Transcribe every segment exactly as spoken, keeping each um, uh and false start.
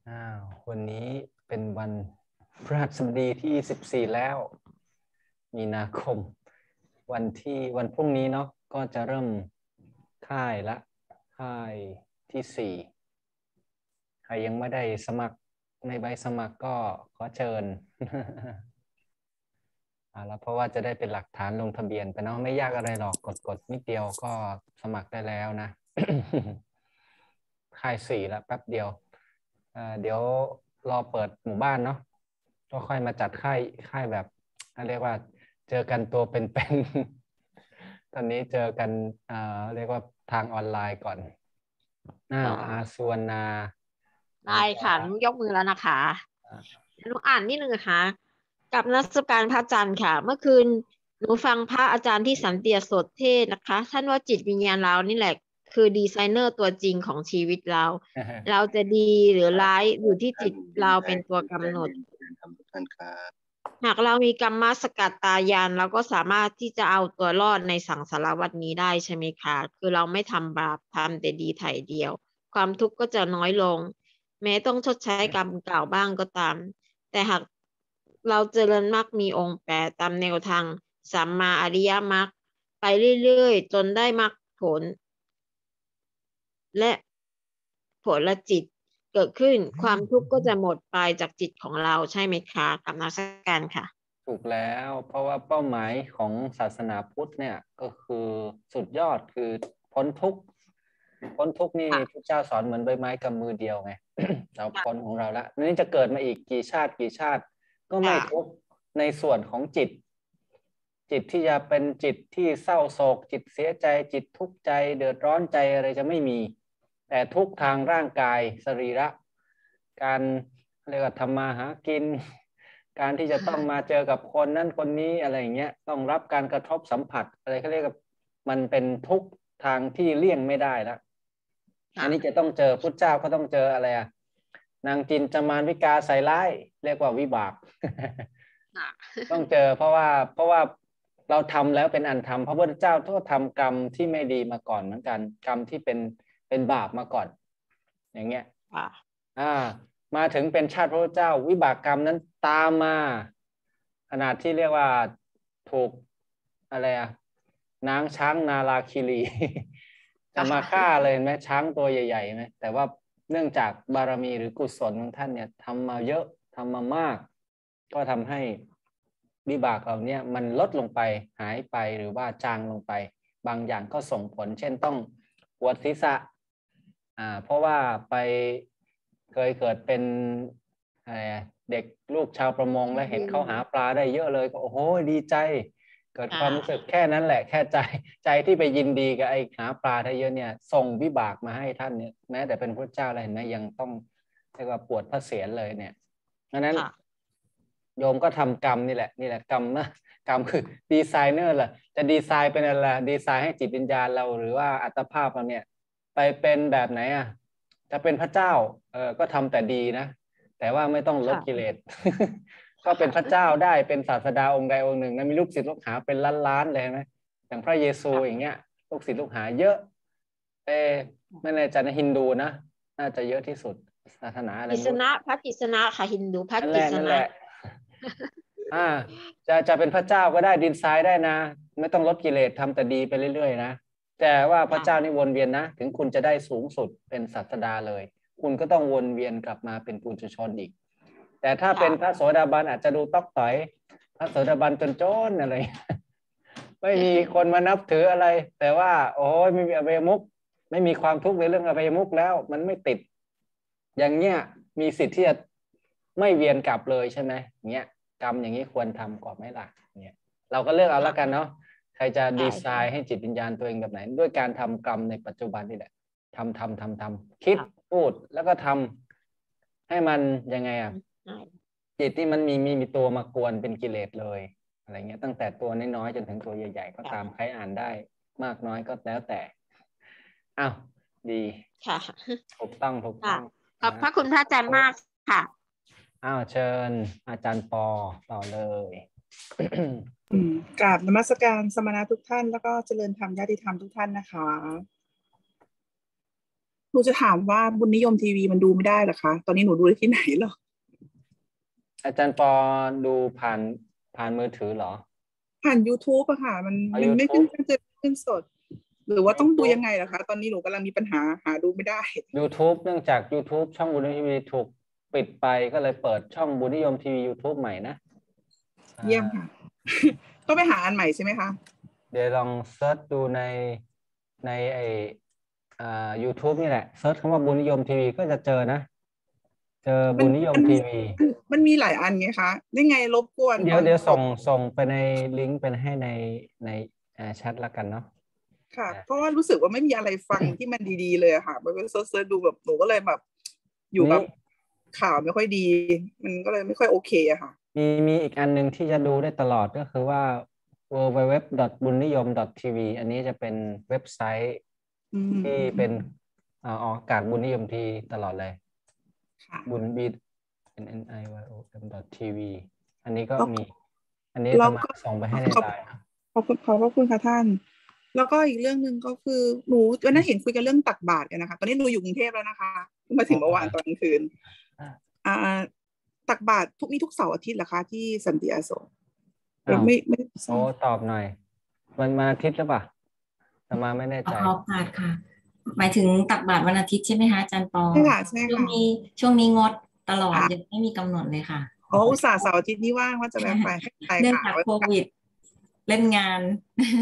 อ้าววันนี้เป็นวันพฤหัสบดีที่สิบสี่แล้วมีนาคมวันที่วันพรุ่งนี้เนาะก็จะเริ่มค่ายละค่ายที่สี่ใครยังไม่ได้สมัครในใบสมัครก็ขอเชิญ อ่าแล้วเพราะว่าจะได้เป็นหลักฐานลงทะเบียนไปเนาะไม่ยากอะไรหรอกกดกดนิดเดียวก็สมัครได้แล้วนะ ค่ายสี่แล้วแป๊บเดียวอ่าเดี๋ยวรอเปิดหมู่บ้านเนาะก็ค่อยมาจัดค่ายค่ายแบบเรียกว่าเจอกันตัวเป็นๆ ตอนนี้เจอกันอ่าเรียกว่าทางออนไลน์ก่อนอ้าวอาสวนาได้ค่ะนุยกมือแล้วนะคะนุอ่านนิดนึงนะคะกับนมัสการพระอาจารย์ค่ะ เมื่อคืนหนูฟังพระอาจารย์ที่สันติโสดเทศนะคะท่านว่าจิตวิญญาณเรานี่แหละคือดีไซเนอร์ตัวจริงของชีวิตเรา เราจะดีหรือร้ายอยู่ที่จิตเราเป็นตัวกำหนดหากเรามีกรรมสกัดตายานเราก็สามารถที่จะเอาตัวรอดในสังสารวัฏนี้ได้ใช่ไหมคะคือเราไม่ทำบาปทำแต่ดีไถ่เดียวความทุกข์ก็จะน้อยลงแม้ต้องชดใช้กรรมเก่าบ้างก็ตามแต่หากเราเจริญมรรคมีองค์แปดตามแนวทางสัมมาอริยมรรคไปเรื่อยๆจนได้มรรคผลและผลละจิตเกิดขึ้นความทุกข์ก็จะหมดไปจากจิตของเราใช่ไหมคะกับนมัสการค่ะถูกแล้วเพราะว่าเป้าหมายของศาสนาพุทธเนี่ยก็คือสุดยอดคือพ้นทุกข์พ้นทุกข์นี่พระเจ้าสอนเหมือนใบไม้กำมือเดียวไง เราพ้นของเราแล้วนี่จะเกิดมาอีกกี่ชาติกี่ชาติก็ไม่ทุกข์ในส่วนของจิตจิตที่จะเป็นจิตที่เศร้าโศกจิตเสียใจจิตทุกข์ใจเดือดร้อนใจอะไรจะไม่มีแต่ทุกทางร่างกายสรีระการเรียกว่าทำมาหากินการที่จะต้องมาเจอกับคนนั้นคนนี้อะไรอย่างเงี้ยต้องรับการกระทบสัมผัสอะไรเขาเรียกว่ามันเป็นทุกทางที่เลี่ยงไม่ได้แล้วอันนี้จะต้องเจอพุทธเจ้าก็ต้องเจออะไรอะนางจินจามานวิกาใส่ร้ายเรียกว่าวิบากต้องเจอเพราะว่าเพราะว่าเราทำแล้วเป็นอันทำพระพุทธเจ้าก็ทำกรรมที่ไม่ดีมาก่อนเหมือนกันกรรมที่เป็นเป็นบาปมาก่อนอย่างเงี้ยอ่ามาถึงเป็นชาติพระพุทธเจ้าวิบากกรรมนั้นตามมาขนาดที่เรียกว่าถูกอะไรอะนางช้างนาราคิรีจะมาฆ่าเลยไหมช้างตัวใหญ่ๆไหมแต่ว่าเนื่องจากบารมีหรือกุศลของท่านเนี่ยทำมาเยอะทำมามากก็ทำให้วิบากเหล่านี้มันลดลงไปหายไปหรือว่าจางลงไปบางอย่างก็ส่งผลเช่นต้องปวดศีรษะอ่าเพราะว่าไปเคยเกิดเป็นอะไรเด็กลูกชาวประมงแล้วเห็นเขาหาปลาได้เยอะเลยก็โอ้โหดีใจเกิดความรู้สึกแค่นั้นแหละแค่ใจใจที่ไปยินดีกับไอ้หาปลาได้เยอะเนี่ยส่งวิบากมาให้ท่านเนี่ยแม้แต่เป็นพระเจ้าอะไรเห็นไหมยังต้องเรียกว่าปวดพระเศียรเลยเนี่ยดังนั้นโยมก็ทำกรรมนี่แหละนี่แหละกรรมนะกรรมคือดีไซเนอร์ล่ะจะดีไซน์เป็นอะไรดีไซน์ให้จิตวิญญาณเราหรือว่าอัตภาพเราเนี่ยไปเป็นแบบไหนอ่ะจะเป็นพระเจ้าเออก็ทำแต่ดีนะแต่ว่าไม่ต้องลดกิเลส ก็เป็นพระเจ้าได้เป็นศาสดาองค์ใดองค์หนึ่งนะมีลูกศิษย์ลูกหาเป็นล้านๆเลยนะอย่างพระเยซูอย่างเงี้ยลูกศิษย์ลูกหาเยอะเอไม่แน่ใจในฮินดูนะน่าจะเยอะที่สุดศาสนาอะไรกิษณะพระกิษณะค่ะฮินดูพระกิษณะอ่าจะจะเป็นพระเจ้าก็ได้ดินทรายได้นะไม่ต้องลดกิเลสทำแต่ดีไปเรื่อยๆนะแต่ว่าพระเจ้านี่วนเวียนนะถึงคุณจะได้สูงสุดเป็นศาสดาเลยคุณก็ต้องวนเวียนกลับมาเป็นปุถุชนอีกแต่ถ้าเป็นพระโสดาบันอาจจะดูต๊อกต่อยพระโสดาบันจนจนอะไรไม่มีคนมานับถืออะไรแต่ว่าโอ้ยไม่มีอบายมุขไม่มีความทุกข์ในเรื่องอบายมุขแล้วมันไม่ติดอย่างเงี้ยมีสิทธิ์ที่จะไม่เวียนกลับเลยใช่ไหมเงี้ยกรรมอย่างนี้ควรทำก่อนไหมล่ะเนี่ยเราก็เลือกเอาละกันเนาะใครจะดีไซน์ให้จิตวิญญาณตัวเองแบบไหนด้วยการทำกรรมในปัจจุบันนี่แหละทำทำทำทำคิดพูดแล้วก็ทำให้มันยังไงอ่ะจิตที่มันมีมีมีตัวมากวนเป็นกิเลสเลยอะไรเงี้ยตั้งแต่ตัวน้อยๆจนถึงตัวใหญ่ๆก็ตามใครอ่านได้มากน้อยก็แล้วแต่อ้าวดีค่ะถูกต้องถูกต้องขอบพระคุณพระอาจารย์มากค่ะอ้าวเชิญอาจารย์ปอต่อเลยกราบนมัสการสมณะทุกท่านแล้วก็เจริญธรรมญาติธรรมทุกท่านนะคะหนูจะถามว่าบุญนิยมทีวีมันดูไม่ได้เหรอคะตอนนี้หนูดูได้ที่ไหนหรออาจารย์ปอดูผ่านผ่านมือถือเหรอผ่าน YouTube อะค่ะมันเอามันไม่ขึ้น YouTube จะขึ้นสดหรือว่าต้องดู YouTube ยังไงล่ะคะตอนนี้หนูกำลังมีปัญหาหาดูไม่ได้ YouTube เนื่องจาก YouTube ช่องบุญนิยมทีวีถูกปิดไปก็เลยเปิดช่องบุญนิยมทีวี YouTube ใหม่นะเยี่ยมค่ะ ต้องไปหาอันใหม่ใช่ไหมคะเดี๋ยวลองเซิร์ชดูในในไออ่า YouTube นี่แหละเซิร์ชคำว่าบุญนิยมทีวีก็จะเจอนะเจอบุญนิยมทีวีมันมีหลายอันไงคะได้ไงรบกวนเดี๋ยวเดี๋ยวส่งส่งไปในลิงก์เป็นให้ในในแชทแล้วกันเนาะค่ะเพราะว่ารู้สึกว่าไม่มีอะไรฟังที่มันดีๆเลยค่ะมันก็เซิร์ชดูแบบหนูก็เลยแบบอยู่กับข่าวไม่ค่อยดีมันก็เลยไม่ค่อยโอเคอะค่ะมีมีอีกอันหนึ่งที่จะดูได้ตลอดก็คือว่า ดับเบิลยู ดับเบิลยู ดับเบิลยู ดอท บุญนิยม ดอท ที วี อันนี้จะเป็นเว็บไซต์ที่เป็นออกอากาศบุญนิยมทีตลอดเลยบุญบี n n i y o m ดอท ที วี อันนี้ก็มีอันนี้สามารถส่งไปให้ในไลน์ขอบคุณขอบคุณค่ะท่านแล้วก็อีกเรื่องหนึ่งก็คือหนูวันนั้นเห็นคุยกันเรื่องตักบาตรกันนะคะตอนนี้หนูอยู่กรุงเทพแล้วนะคะมาถึงเมื่อวานตอนกลางคืนอ่าตักบาตรทุกนี้ทุกเสาร์อาทิตย์เหรอคะที่สันติอโศกไม่ไม่โอ้ตอบหน่อยวันวันอาทิตย์หรือเปล่าแต่มาไม่แน่ใจตักบาตรค่ะหมายถึงตักบาตรวันอาทิตย์ใช่ไหมคะอาจารย์ปอใช่ค่ะใช่ค่ะช่วงนี้ช่วงนี้งดตลอดยังไม่มีกำหนดเลยค่ะอ๋ออุตส่าห์เสาร์อาทิตย์นี้ว่างว่าจะแวะไปเนื่องจากโควิดเล่นงาน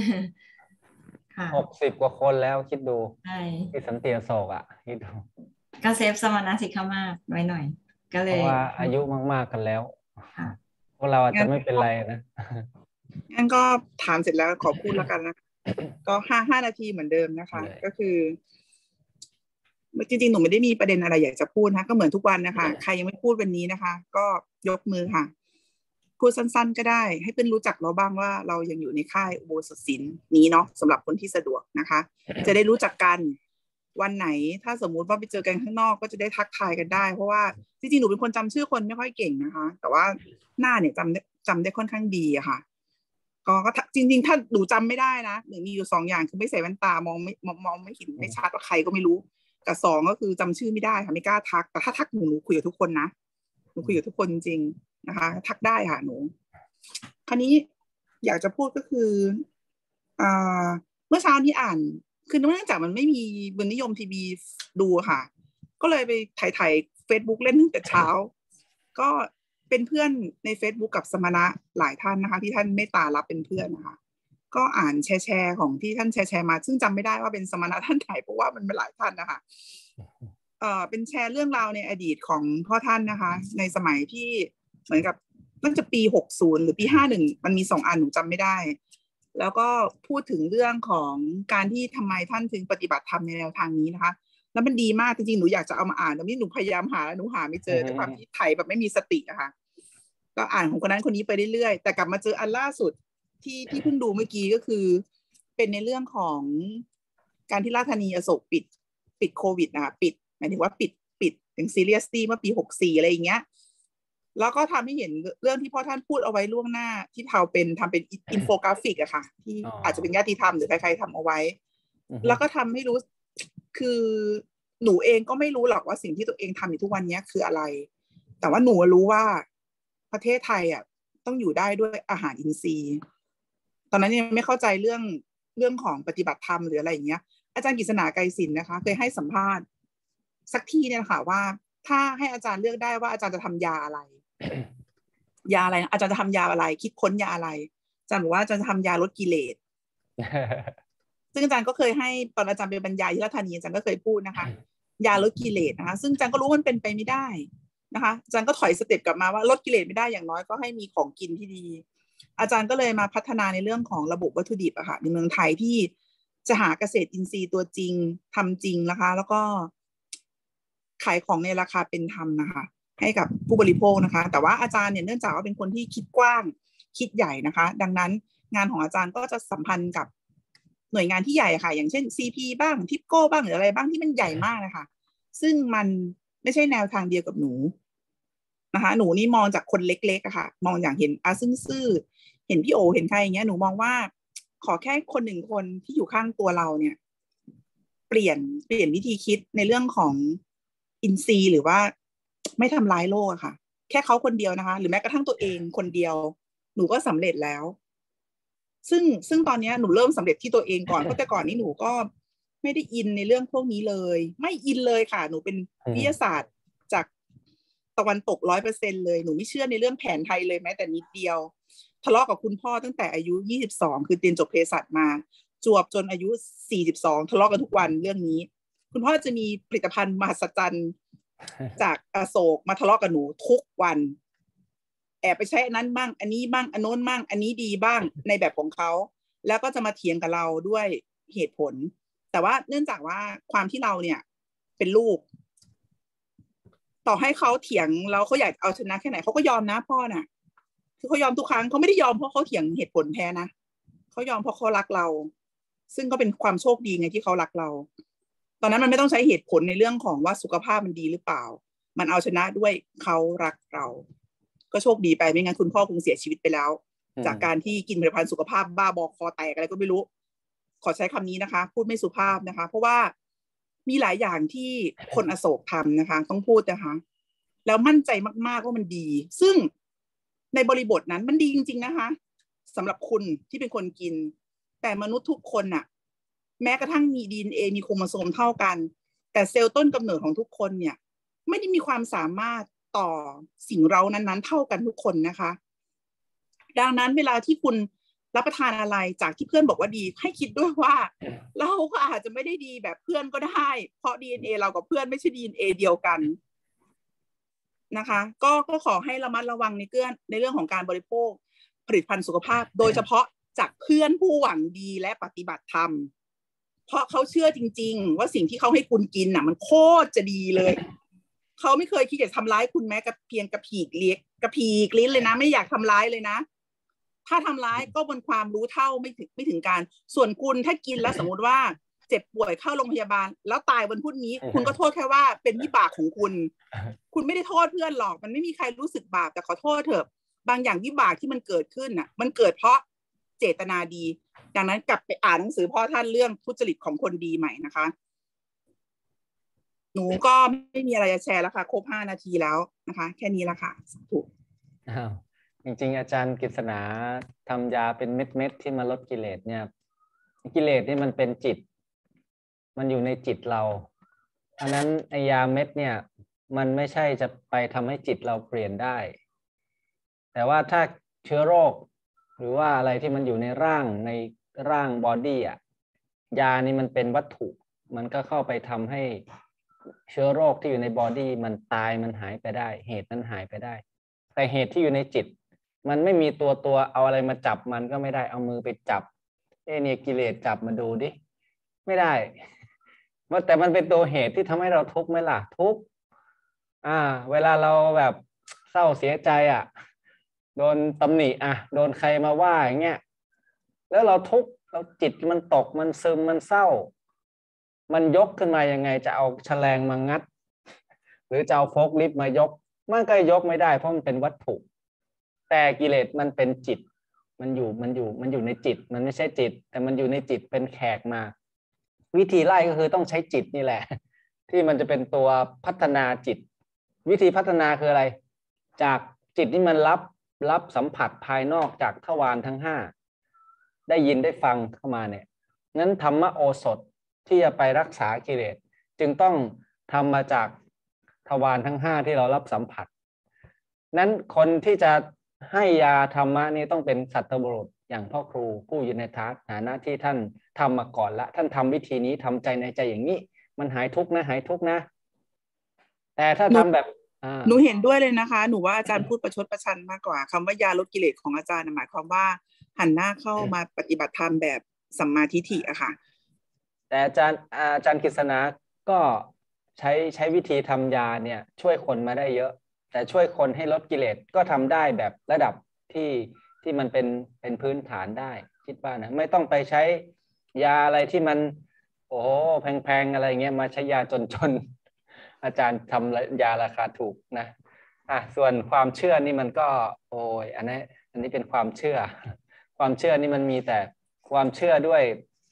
หกสิบกว่าคนแล้วคิดดูใช่ที่สันติอโศกอ่ะคิดดูก็เซฟสมณสิกขมาศไว้หน่อยก็เลยเพราะว่าอายุมากๆกันแล้วพวกเราอาจจะไม่เป็นไรนะงั้นก็ถามเสร็จแล้วขอพูดแล้วกันนะก็ห้าห้านาทีเหมือนเดิมนะคะก็คือจริงๆหนูไม่ได้มีประเด็นอะไรอยากจะพูดนะก็เหมือนทุกวันนะคะใครยังไม่พูดวันนี้นะคะก็ยกมือค่ะพูดสั้นๆก็ได้ให้เพื่อนรู้จักเราบ้างว่าเรายังอยู่ในค่ายอุโบสถศิลป์นี้เนาะสำหรับคนที่สะดวกนะคะจะได้รู้จักกันวันไหนถ้าสมมุติว่าไปเจอกันข้างนอกก็จะได้ทักทายกันได้เพราะว่าจริงๆหนูเป็นคนจำชื่อคนไม่ค่อยเก่งนะคะแต่ว่าหน้าเนี่ยจำจำได้ค่อนข้างดีอะค่ะก็จริงๆถ้าหนูจำไม่ได้นะหนูมีอยู่สองอย่างคือไม่ใส่แว่นตามองไม่มองไม่เห็นไม่ชัดว่าใครก็ไม่รู้กับสองก็คือจำชื่อไม่ได้ค่ะไม่กล้าทักแต่ถ้าทักหนูหนูคุยกับทุกคนนะหนูคุยกับทุกคนจริงๆนะคะทักได้ค่ะหนูคราวนี้อยากจะพูดก็คืออ่าเมื่อเช้านี้อ่านคือเนื่องจากมันไม่มีบุญนิยมทีวีดูค่ะก็เลยไปถ่ายถ่ายเฟซบุ๊กเล่นตั้งแต่เช้าก็เป็นเพื่อนใน Facebook กับสมณะหลายท่านนะคะที่ท่านเมตตารับเป็นเพื่อนนะคะก็อ่านแชร์แชร์ของที่ท่านแชร์แชร์มาซึ่งจำไม่ได้ว่าเป็นสมณะท่านไหนเพราะว่ามันเป็นหลายท่านนะคะเอ่อเป็นแชร์เรื่องราวในอดีตของพ่อท่านนะคะในสมัยที่เหมือนกับน่าจะปีหกสิบหรือปีห้าสิบมันมีสองอันหนูจำไม่ได้แล้วก็พูดถึงเรื่องของการที่ทำไมท่านถึงปฏิบัติธรรมในแนวทางนี้นะคะแล้วมันดีมากจริงๆหนูอยากจะเอามาอ่านแต่นี่หนูพยายามหาแล้วหนูหาไม่เจอด้วยความที่ไทยแบบไม่มีสติอะค่ะก็อ่านของคนนั้นคนนี้ไปเรื่อยๆแต่กลับมาเจออันล่าสุดที่ที่เพิ่งดูเมื่อกี้ก็คือเป็นในเรื่องของการที่ราชธานีอโศกปิดปิดโควิดนะคะปิดหมายถึงว่าปิดปิดอย่างซีเรียสตี้เมื่อปีหกสี่อะไรอย่างเงี้ยแล้วก็ทำให้เห็นเรื่องที่พ่อท่านพูดเอาไว้ล่วงหน้าที่เทาเป็นทำเป็นอินโฟกราฟิกอะค่ะที่อาจจะเป็นญาติธรรมหรือใครๆทำเอาไว้แล้วก็ทำให้รู้คือหนูเองก็ไม่รู้หรอกว่าสิ่งที่ตัวเองทำอยู่ทุกวันนี้คืออะไรแต่ว่าหนูรู้ว่าประเทศไทยอ่ะต้องอยู่ได้ด้วยอาหารอินทรีย์ตอนนั้นยังไม่เข้าใจเรื่องเรื่องของปฏิบัติธรรมหรืออะไรอย่างเงี้ยอาจารย์กฤษณาไกรศิลป์นะคะเคยให้สัมภาษณ์สักที่เนี่ยค่ะว่าถ้าให้อาจารย์เลือกได้ว่าอาจารย์จะทำยาอะไร ยาอะไรอาจารย์จะทำยาอะไรคิดค้นยาอะไรอาจารย์บอกว่าอาจารย์จะทำยาลดกิเลส ซึ่งอาจารย์ก็เคยให้ตอนอาจารย์ไปบรรยายที่ราชธานีอาจารย์ก็เคยพูดนะคะยาลดกิเลสนะคะซึ่งอาจารย์ก็รู้มันเป็นไปไม่ได้นะคะอาจารย์ก็ถอยสเต็ปกลับมาว่าลดกิเลสไม่ได้อย่างน้อยก็ให้มีของกินที่ดีอาจารย์ก็เลยมาพัฒนาในเรื่องของระบบวัตถุดิบอะค่ะในเมืองไทยที่จะหาเกษตรอินทรีย์ตัวจริงทำจริงนะคะแล้วก็ขายของในราคาเป็นธรรมนะคะให้กับผู้บริโภคนะคะแต่ว่าอาจารย์เนี่ยเนื่องจากว่าเป็นคนที่คิดกว้างคิดใหญ่นะคะดังนั้นงานของอาจารย์ก็จะสัมพันธ์กับหน่วยงานที่ใหญ่ค่ะอย่างเช่น ซี พี บ้างทิปโก้บ้างหรืออะไรบ้างที่มันใหญ่มากนะคะซึ่งมันไม่ใช่แนวทางเดียวกับหนูนะคะหนูนี่มองจากคนเล็กๆอะค่ะมองอย่างเห็นอาซึ่งซื่อเห็นพี่โอเห็นใครอย่างเงี้ยหนูมองว่าขอแค่คนหนึ่งคนที่อยู่ข้างตัวเราเนี่ยเปลี่ยนเปลี่ยนวิธีคิดในเรื่องของอินทรีย์หรือว่าไม่ทำร้ายโลกอะค่ะแค่เขาคนเดียวนะคะหรือแม้กระทั่งตัวเองคนเดียวหนูก็สำเร็จแล้วซึ่งซึ่งตอนนี้หนูเริ่มสำเร็จที่ตัวเองก่อนเพราะแต่ก่อนนี้หนูก็ไม่ได้อินในเรื่องพวกนี้เลยไม่อินเลยค่ะหนูเป็นวิทยาศาสตร์จากตะวันตกร้อยเปอร์เซ็นต์เลยหนูไม่เชื่อในเรื่องแผนไทยเลยแม้แต่นิดเดียวทะเลาะกับคุณพ่อตั้งแต่อายุยี่สิบสองคือเรียนจบเภสัชมาจวบจนอายุสี่สิบสองทะเลาะกันทุกวันเรื่องนี้คุณพ่อจะมีผลิตภัณฑ์มหัศจรรย์จากอโศกมาทะเลาะกับหนูทุกวันแอบไปใช้อันนั้นบ้างอันนี้บ้างอันโน้นบ้างอันนี้ดีบ้างในแบบของเขาแล้วก็จะมาเถียงกับเราด้วยเหตุผลแต่ว่าเนื่องจากว่าความที่เราเนี่ยเป็นลูกต่อให้เขาเถียงแล้วเขาอยากเอาชนะแค่ไหนเขาก็ยอมนะพ่อน่ะคือเขายอมทุกครั้งเขาไม่ได้ยอมเพราะเขาเถียงเหตุผลแพ้นะเขายอมเพราะเขารักเราซึ่งก็เป็นความโชคดีไงที่เขารักเราตอนนั้นมันไม่ต้องใช้เหตุผลในเรื่องของว่าสุขภาพมันดีหรือเปล่ามันเอาชนะด้วยเขารักเราก็โชคดีไปไม่งั้นคุณพ่อคงเสียชีวิตไปแล้วจากการที่กินผลิตภัณฑ์สุขภาพบ้าบอคอแตกอะไรก็ไม่รู้ขอใช้คำนี้นะคะพูดไม่สุภาพนะคะเพราะว่ามีหลายอย่างที่คนอโศกทำนะคะต้องพูดนะคะแล้วมั่นใจมากๆว่ามันดีซึ่งในบริบทนั้นมันดีจริงๆนะคะสำหรับคุณที่เป็นคนกินแต่มนุษย์ทุกคนน่ะแม้กระทั่งมี ดี เอ็น เอ มีโครโมโซมเท่ากันแต่เซลล์ต้นกำเนิดของทุกคนเนี่ยไม่ได้มีความสามารถต่อสิ่งเร้านั้นๆเท่ากันทุกคนนะคะดังนั้นเวลาที่คุณรับประทานอะไรจากที่เพื่อนบอกว่าดีให้คิดด้วยว่าเราก็อาจจะไม่ได้ดีแบบเพื่อนก็ได้เพราะ ดี เอ็น เอ เรากับเพื่อนไม่ใช่ ดี เอ็น เอ เดียวกันนะคะก็ก็ขอให้ระมัดระวังในเรื่องในเรื่องของการบริโภคผลิตภัณฑ์สุขภาพโดยเฉพาะจากเพื่อนผู้หวังดีและปฏิบัติธรรมเพราะเขาเชื่อจริงๆว่าสิ่งที่เขาให้คุณกินน่ะมันโคตรจะดีเลยเขาไม่เคยคิดจะทำร้ายคุณแม้กระเพียงกระผีกเลี้ยกระผีกลิ้นเลยนะไม่อยากทำร้ายเลยนะถ้าทำร้ายก็บนความรู้เท่าไม่ถึงไม่ถึงการส่วนคุณถ้ากินแล้วสมมติว่าเจ็บป่วยเข้าโรงพยาบาลแล้วตายวันพุธนี้คุณก็โทษแค่ว่าเป็นวิบากของคุณคุณไม่ได้โทษเพื่อนหรอกมันไม่มีใครรู้สึกบาปแต่ขอโทษเถอะบางอย่างวิบากที่มันเกิดขึ้นน่ะมันเกิดเพราะเจตนาดีดังนั้นกลับไปอ่านหนังสือพ่อท่านเรื่องทุจริตของคนดีใหม่นะคะหนูก็ไม่มีอะไรจะแชร์แล้วค่ะครบห้านาทีแล้วนะคะแค่นี้ละค่ะถูกจริงๆอาจารย์กฤษณาทำยาเป็นเม็ดๆที่มาลดกิเลสเนี่ยกิเลสนี่มันเป็นจิตมันอยู่ในจิตเราอันนั้นไอยาเม็ดเนี่ยมันไม่ใช่จะไปทำให้จิตเราเปลี่ยนได้แต่ว่าถ้าเชื้อโรคหรือว่าอะไรที่มันอยู่ในร่างในร่างบอดี้อ่ะยานี่มันเป็นวัตถุมันก็เข้าไปทำให้เชื้อโรคที่อยู่ในบอดี้มันตายมันหายไปได้เหตุนั้นหายไปได้แต่เหตุที่อยู่ในจิตมันไม่มีตัวตัวเอาอะไรมาจับมันก็ไม่ได้เอามือไปจับเอเนี่ยกิเลสจับมาดูดิไม่ได้ว่าแต่มันเป็นตัวเหตุที่ทำให้เราทุกข์ไหมล่ะทุกข์อ่าเวลาเราแบบเศร้าเสียใจอ่ะโดนตำหนิอ่ะโดนใครมาว่าอย่างเงี้ยแล้วเราทุกข์เราจิตมันตกมันซึมมันเศร้ามันยกขึ้นมายังไงจะเอาแฉลงมางัดหรือจะเอาโฟล์คลิฟต์มายกมันก็ยกไม่ได้เพราะมันเป็นวัตถุแต่กิเลสมันเป็นจิตมันอยู่มันอยู่มันอยู่ในจิตมันไม่ใช่จิตแต่มันอยู่ในจิตเป็นแขกมาวิธีไล่ก็คือต้องใช้จิตนี่แหละที่มันจะเป็นตัวพัฒนาจิตวิธีพัฒนาคืออะไรจากจิตที่มันรับรับสัมผัสภายนอกจากทวารทั้งห้าได้ยินได้ฟังเข้ามาเนี่ยงั้นธรรมโอสถที่จะไปรักษากิเลสจึงต้องทำมาจากทวารทั้งห้าที่เรารับสัมผัสนั้นคนที่จะให้ยาธรรมะนี่ต้องเป็นสัตบุรุษอย่างพ่อครูผู้อยู่ในฐานะที่ท่านทำมาก่อนละท่านทำวิธีนี้ทำใจในใจอย่างนี้มันหายทุกข์นะหายทุกข์นะแต่ถ้าทำแบบหนูเห็นด้วยเลยนะคะหนูว่าอาจารย์พูดประชดประชันมากกว่าคำว่ายาลดกิเลสของอาจารย์หมายความว่าหันหน้าเข้ามาปฏิบัติธรรมแบบสัมมาทิฏฐิอะค่ะแต่อาจารย์อาจารย์กฤษณาก็ใช้ใช้วิธีทำยาเนี่ยช่วยคนมาได้เยอะแต่ช่วยคนให้ลดกิเลสก็ทำได้แบบระดับที่ที่มันเป็นเป็นพื้นฐานได้คิดว่านะไม่ต้องไปใช้ยาอะไรที่มันโอ้แพงๆอะไรเงี้ยมาใช้ยาจนๆอาจารย์ทำยาราคาถูกนะอ่ะส่วนความเชื่อนี่มันก็โอ้ยอันนี้อันนี้เป็นความเชื่อความเชื่อนี่มันมีแต่ความเชื่อด้วย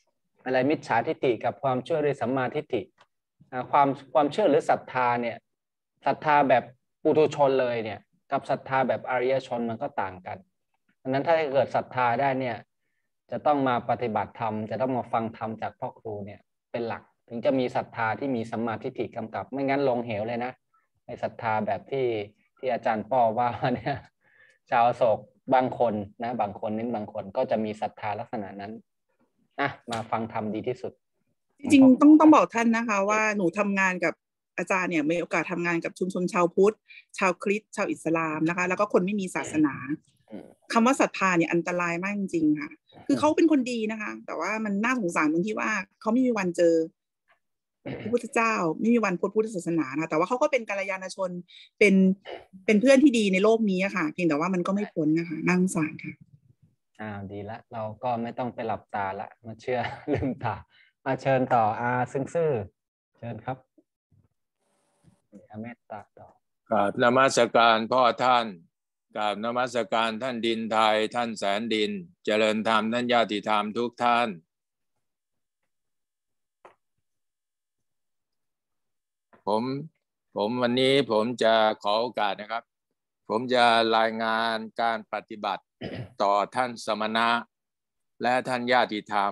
อะไรมิจฉาทิฏฐิกับความเชื่อด้วยสัมมาทิฏฐิความความเชื่อหรือศรัทธาเนี่ยศรัทธาแบบปุถุชนเลยเนี่ยกับศรัทธาแบบอริยชนมันก็ต่างกันดังนั้นถ้าเกิดศรัทธาได้เนี่ยจะต้องมาปฏิบัติธรรมจะต้องมาฟังธรรมจากพ่อครูเนี่ยเป็นหลักถึงจะมีศรัทธาที่มีสัมมาทิฏฐิกำกับไม่งั้นลงเหวเลยนะในศรัทธาแบบที่ที่อาจารย์ป้อว่าเนี่ยชาวโศกบางคนนะบางคนเน้นบางคนก็จะมีศรัทธาลักษณะนั้นอ่ะมาฟังธรรมดีที่สุดจริงๆต้องต้องบอกท่านนะคะว่าหนูทำงานกับอาจารย์เนี่ยมีโอกาสทำงานกับชุมชนชาวพุทธชาวคริสต์ชาวอิสลามนะคะแล้วก็คนไม่มีศาสนาคำว่าศรัทธาเนี่ยอันตรายมากจริงๆค่ะคือเขาเป็นคนดีนะคะแต่ว่ามันน่าสงสารตรงที่ว่าเขาไม่มีวันเจอพระพุทธเจ้าไม่มีวันพบพุทธศาสนานะแต่ว่าเขาก็เป็นกัลยาณชนเป็นเป็นเพื่อนที่ดีในโลกนี้ค่ะเพียงแต่ว่ามันก็ไม่พ้นนะคะน่าสงสารค่ะอ้าวดีละเราก็ไม่ต้องไปหลับตาละมาเชื่อลืมตามาเชิญต่ออาซึ่งซื่อเชิญครับอาเมตตาต่อกราบนมัสการพ่อท่านกราบนมัสการท่านดินไทยท่านแสนดินเจริญธรรมท่านญาติธรรมทุกท่านผมผมวันนี้ผมจะขอโอกาสนะครับผมจะรายงานการปฏิบัติต่อท่านสมณะและท่านญาติธรรม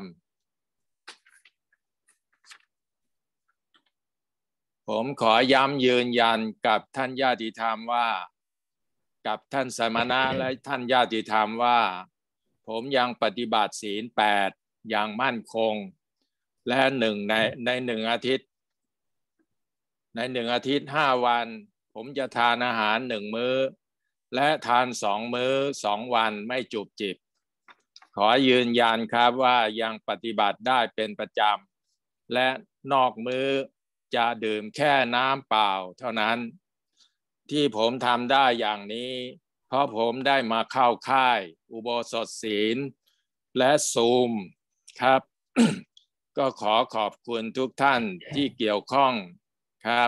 ผมขอย้ำยืนยันกับท่านญาติธรรมว่ากับท่านสมณะและท่านญาติธรรมว่าผมยังปฏิบัติศีลแปดอย่างมั่นคงและหนึ่งในในหนึ่งอาทิตย์ในหนึ่งอาทิตย์ห้าวันผมจะทานอาหารหนึ่งมื้อและทานสองมื้อสองวันไม่จุบจิบขอยืนยันครับว่ายังปฏิบัติได้เป็นประจำและนอกมื้อจะดื่มแค่น้ำเปล่าเท่านั้นที่ผมทำได้อย่างนี้เพราะผมได้มาเข้าค่ายอุโบสถศีลและซูมครับ ก็ขอขอบคุณทุกท่านที่เกี่ยวข้องครับ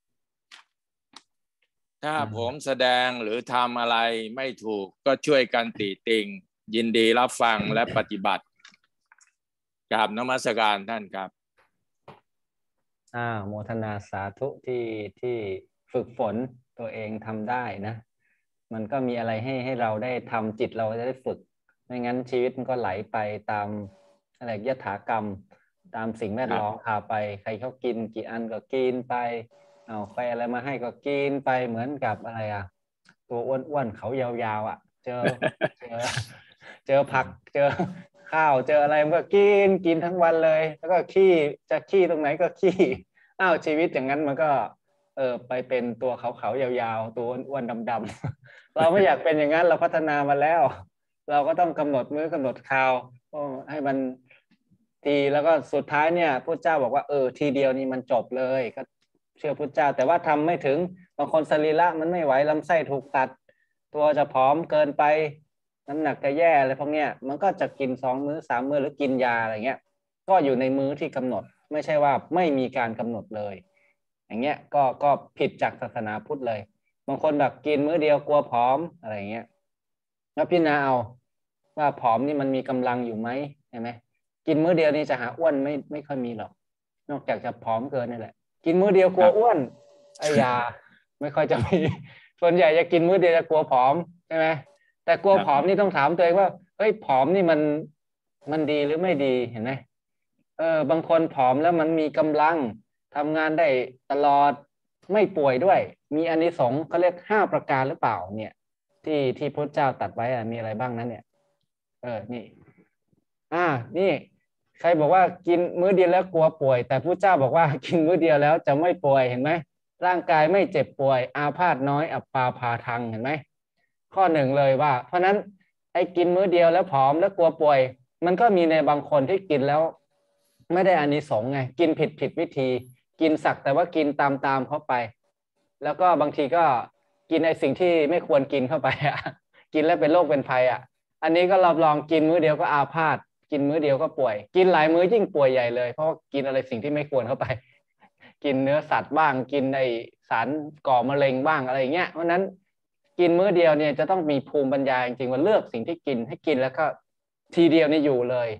ถ้าผมแสดงหรือทำอะไรไม่ถูกก็ช่วยกันติติงยินดีรับฟังและปฏิบัติกราบนมัสการท่านครับอ่าโมทนาสาธุที่ที่ฝึกฝนตัวเองทำได้นะมันก็มีอะไรให้ให้เราได้ทำจิตเราจะได้ฝึกไม่งั้นชีวิตมันก็ไหลไปตามอะไรยถากรรมตามสิ่งแวดล้อมพาไปใครเขากินกี่อันก็กินไปเอาใครอะไรมาให้ก็กินไปเหมือนกับอะไรอ่ะตัวอ้วนๆเขายาวๆอ่ะเจอเจอเจอผักเจอข้าวเจออะไรมันก็กินกินทั้งวันเลยแล้วก็ขี้จะขี้ตรงไหนก็ขี้อ้าวชีวิตอย่างนั้นมันก็เออไปเป็นตัวขาวๆยาวๆตัวอ้วนๆดำๆเราไม่อยากเป็นอย่างนั้นเราพัฒนามาแล้วเราก็ต้องกำหนดมื้อกำหนดคราวให้มันทีแล้วก็สุดท้ายเนี่ยพระเจ้าบอกว่าเออทีเดียวนี่มันจบเลยก็เชื่อพระเจ้าแต่ว่าทำไม่ถึงบางคนสรีระมันไม่ไหวลำไส้ถูกตัดตัวจะผอมเกินไปน้ำหนักจะแย่อะไรพวกเนี้ยมันก็จะกินสองมื้อสามมื้อหรือกินยาอะไรเงี้ยก็อยู่ในมื้อที่กำหนดไม่ใช่ว่าไม่มีการกำหนดเลยอย่างเงี้ยก็ก็ผิดจากศาสนาพุทธเลยบางคนแบบกินมื้อเดียวกลัวผอมอะไรเงี้ยแล้วพิจารณาเอาว่าผอมนี่มันมีกำลังอยู่ไหมใช่ไหมกินมื้อเดียวนี่จะหาอ้วนไม่ไม่ค่อยมีหรอกนอกจากจะผอมเกินนี่แหละกินมื้อเดียวกลัวอ้วนไอ้ยาไม่ค่อยจะมีส่วนใหญ่จะกินมื้อเดียวจะกลัวผอมใช่ไหมแต่กลัวผอมนี่ต้องถามตัวเองว่าเฮ้ยผอมนี่มันมันดีหรือไม่ดีเห็นไหมเออบางคนผอมแล้วมันมีกำลังทำงานได้ตลอดไม่ป่วยด้วยมีอานิสงส์เขาเรียกห้าประการหรือเปล่าเนี่ยที่ที่พระเจ้าตรัสไว้อะมีอะไรบ้างนั้นเนี่ยเออนี่อ่านี่ใครบอกว่ากินมื้อเดียวแล้วกลัวป่วยแต่พระเจ้าบอกว่ากินมื้อเดียวแล้วจะไม่ป่วยเห็นไหมร่างกายไม่เจ็บป่วยอาพาธน้อยอัปปาพาทังเห็นไหมข้อหนึ่งเลยว่าเพราะนั้นไอ้กินมื้อเดียวแล้วผอมแล้วกลัวป่วยมันก็มีในบางคนที่กินแล้วไม่ได้อานิสงส์ไงกินผิดผิดวิธีกินสักแต่ว่ากินตามตามเข้าไปแล้วก็บางทีก็กินไอ้สิ่งที่ไม่ควรกินเข้าไปอ่ะกินแล้วเป็นโรคเป็นภัยอ่ะอันนี้ก็รับรองกินมื้อเดียวก็อาพาธกินมื้อเดียวก็ป่วยกินหลายมื้อยิ่งป่วยใหญ่เลยเพราะกินอะไรสิ่งที่ไม่ควรเข้าไปกินเนื้อสัตว์บ้างกินไอสารก่อมะเร็งบ้างอะไรเงี้ยเพราะนั้นกินมื้อเดียวเนี่ยจะต้องมีภูมิปัญญาจริงๆว่าเลือกสิ่งที่กินให้กินแล้วก็ทีเดียวนี่อยู่เลย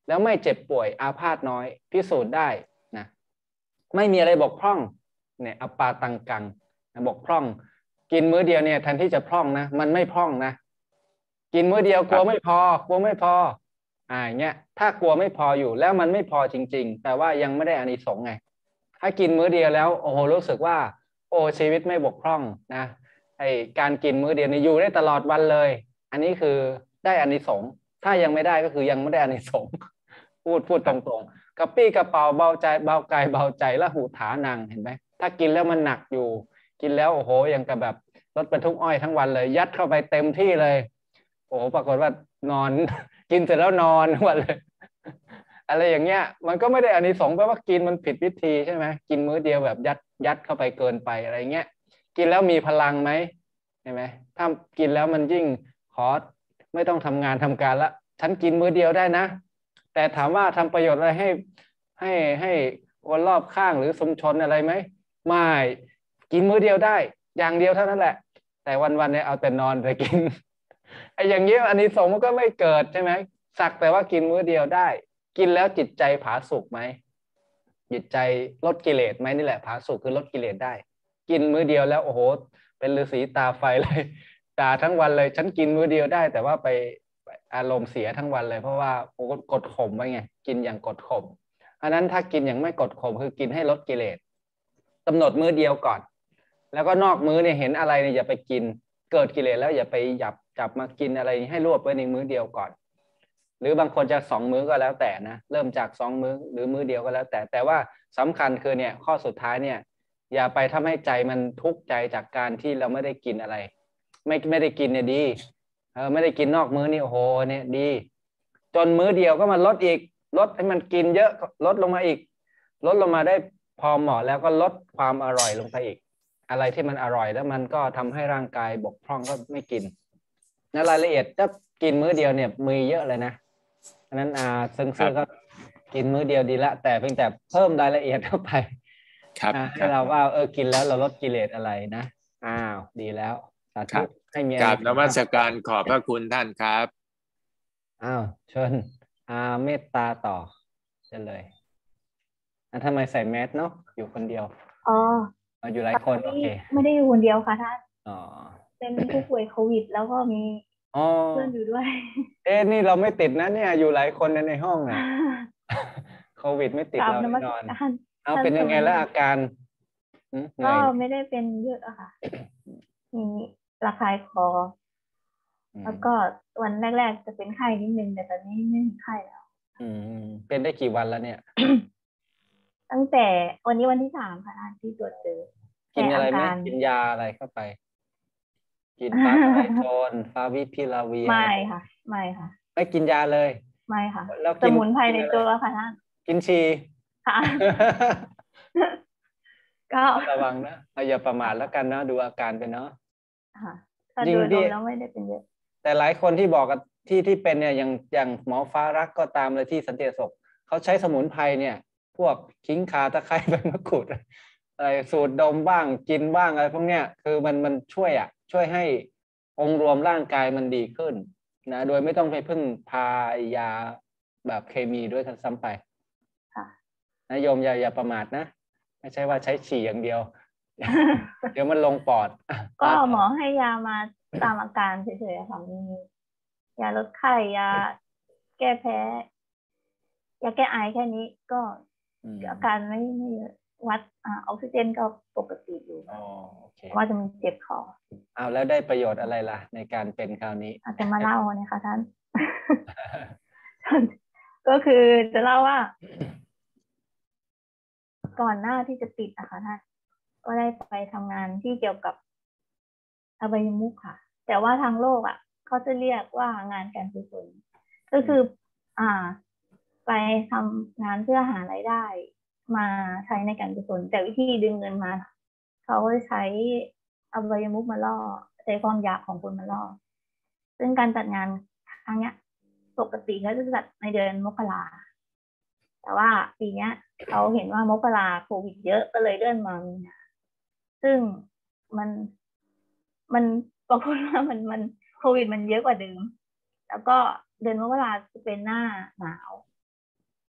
แล้วไม่เจ็บป่วยอาพาธน้อยพิสูจน์ได้นะไม่มีอะไรบกพร่องเนี่ยอปาตังกังบกพร่องกินมื้อเดียวเนี่ยแทนที่จะพร่องนะมันไม่พร่องนะกินมื้อเดียวกลัวไม่พอกลัวไม่พออ่าอย่างเงี้ยถ้ากลัวไม่พออยู่แล้วมันไม่พอจริงๆแต่ว่ายังไม่ได้อานิสงส์ไงถ้ากินมื้อเดียวแล้วโอ้โหรู้สึกว่าโอ้ชีวิตไม่บกพร่องนะไอการกินมื้อเดียวนี่อยู่ได้ตลอดวันเลยอันนี้คือได้อานิสงส์ถ้ายังไม่ได้ก็คือยังไม่ได้อานิสงส์พูดพูดตรงๆกระปี้กระเป๋าเบาใจเบากายเบาใจและหูถานังเห็นไหมถ้ากินแล้วมันหนักอยู่กินแล้วโอ้โหยังกับแบบรถบรรทุกอ้อยทั้งวันเลยยัดเข้าไปเต็มที่เลยโอ้โหปรากฏว่านอน กินเสร็จแล้วนอนทั้งวันเลย อะไรอย่างเงี้ยมันก็ไม่ได้อานิสงส์แปลว่ากินมันผิดวิธีใช่ไหมกินมื้อเดียวแบบยัดยัดเข้าไปเกินไปอะไรเงี้ยกินแล้วมีพลังไหมใช่ไหมถ้ากินแล้วมันยิ่งขอไม่ต้องทำงานทำการละฉันกินมื้อเดียวได้นะแต่ถามว่าทำประโยชน์อะไรให้ให้ให้คนรอบข้างหรือชุมชนอะไรไหมไม่กินมื้อเดียวได้อย่างเดียวเท่านั้นแหละแต่วันๆเนี่ยเอาแต่นอนแต่กิน ไอ้อย่างเงี้ยอานิสงส์มันก็ไม่เกิดใช่ไหมสักแต่ว่ากินมื้อเดียวได้กินแล้วจิตใจผาสุกไหมจิตใจลดกิเลสไหมนี่แหละผาสุกคือลดกิเลสได้กินมื้อเดียวแล้วโอ้โหเป็นฤาษีตาไฟเลยด่าทั้งวันเลยฉันกินมื้อเดียวได้แต่ว่าไปอารมณ์เสียทั้งวันเลยเพราะว่ากดข่มไว้ไงกินอย่างกดข่มอันนั้นถ้ากินอย่างไม่กดข่มคือกินให้ลดกิเลสกำหนดมื้อเดียวก่อนแล้วก็นอกมื้อเนี่ยเห็นอะไรเนี่ยอย่าไปกินเกิดกิเลสแล้วอย่าไปหยับจับมากินอะไรให้รวบไว้ในมื้อเดียวก่อนหรือบางคนจะสองมื้อก็แล้วแต่นะเริ่มจากสองมื้อหรือมื้อเดียวก็แล้วแต่แต่ว่าสำคัญคือเนี่ยข้อสุดท้ายเนี่ยอย่าไปทำให้ใจมันทุกข์ใจจากการที่เราไม่ได้กินอะไรไม่ไม่ได้กินเนี่ยดีเออไม่ได้กินนอกมื้อนี่โอ้โหเนี่ยดีจนมื้อเดียวก็มาลดอีกลดให้มันกินเยอะลดลงมาอีกลดลงมาได้พอเหมาะแล้วก็ลดความอร่อยลงไปอีกอะไรที่มันอร่อยแล้วมันก็ทำให้ร่างกายบกพร่องก็ไม่กินในรายละเอียดถ้ากินมื้อเดียวเนี่ยมีเยอะเลยนะอันนั้นอ่าซึ่งซึ่งก็กินมื้อเดียวดีละแต่เพียงแต่เพิ่มรายละเอียดเข้าไปครับให้เราว่าเออกินแล้วเราลดกิเลสอะไรนะอ้าวดีแล้วสาธุให้มีกราบนมัสการขอบพระคุณท่านครับอ้าวเชิญอาเมตตาต่อเชิญเลยอ่ะทำไมใส่แมสเนาะอยู่คนเดียวอ๋ออยู่หลายคนโอเคไม่ได้อยู่คนเดียวค่ะท่านอ๋อเป็นผู้ป่วยโควิดแล้วก็มีเพื่อนอยู่ด้วยเอ๊ะนี่เราไม่ติดนะเนี่ยอยู่หลายคนในห้องเนี่ยโควิดไม่ติดเราแน่นอนเอาเป็นยังไงแล้วอาการก็ไม่ได้เป็นเยอะอะค่ะมีระคายคอแล้วก็วันแรกๆจะเป็นไข้นิดนึงแต่ตอนนี้ไม่มีไข้แล้วอืมเป็นได้กี่วันแล้วเนี่ยตั้งแต่วันนี้วันที่สามค่ะท่านที่ตรวจเจอกินอะไรไหมกินยาอะไรเข้าไปกินฟาไทโซนฟาวิพิลาเวียไม่ค่ะไม่ค่ะไม่กินยาเลยไม่ค่ะสมุนไพรในตัวค่ะท่านกินชีค่ะก็ระวังนะอย่าประมาทแล้วกันนะดูอาการไปเนาะค่ะถ้าดูดูแล้วไม่ได้เป็นเยอะแต่หลายคนที่บอกกับที่ที่เป็นเนี่ยอย่างอย่างหมอฟ้ารักก็ตามเลยที่สันติสุขเขาใช้สมุนไพรเนี่ยพวกขิงข่าตะไคร้ใบมะกรูดอะไรสูตรดมบ้างกินบ้างอะไรพวกเนี้ยคือมันมันช่วยอ่ะช่วยให้องค์รวมร่างกายมันดีขึ้นนะโดยไม่ต้องไปพึ่งพายาแบบเคมีด้วยทั้งซ้ำไปนะโยมอย่าอย่าประมาทนะไม่ใช่ว่าใช้ฉี่อย่างเดียว เดี๋ยวมันลงปอดก็หมอให้ยามาตามอาการเฉยๆค่ะมียาลดไข้ยาแก้แพ้ยาแก้ไอแค่นี้ก็อาการไม่ไม่วัดออกซิเจนก็ปกติอยู่ว่าจะมีเจ็บคออ้าวแล้วได้ประโยชน์อะไรล่ะในการเป็นคราวนี้อาจจะมาเล่าเนี่ยค่ะท่าน ก็คือจะเล่าว่าก่อนหน้าที่จะติดอะค่ะท่านก็ได้ไปทำงานที่เกี่ยวกับอบายมุขค่ะแต่ว่าทางโลกอ่ะเขาจะเรียกว่างานการกุศลก็คืออ่าไปทำงานเพื่อหารายได้มาใช้ในการกุศลแต่วิธีดึงเงินมาเขาใช้อบายมุขมาล่อใช้ความอยากของคนมาล่อซึ่งการจัดงานครั้งเนี้ยปกติเขาจะจัดในเดือนมกราแต่ว่าปีเนี้ยเขาเห็นว่ามกราโควิดเยอะก็เลยเลื่อนมามีนาซึ่งมันมันปรากฏว่ามันมันโควิดมันเยอะกว่าเดิมแล้วก็เดือนมกราจะเป็นหน้าหนาว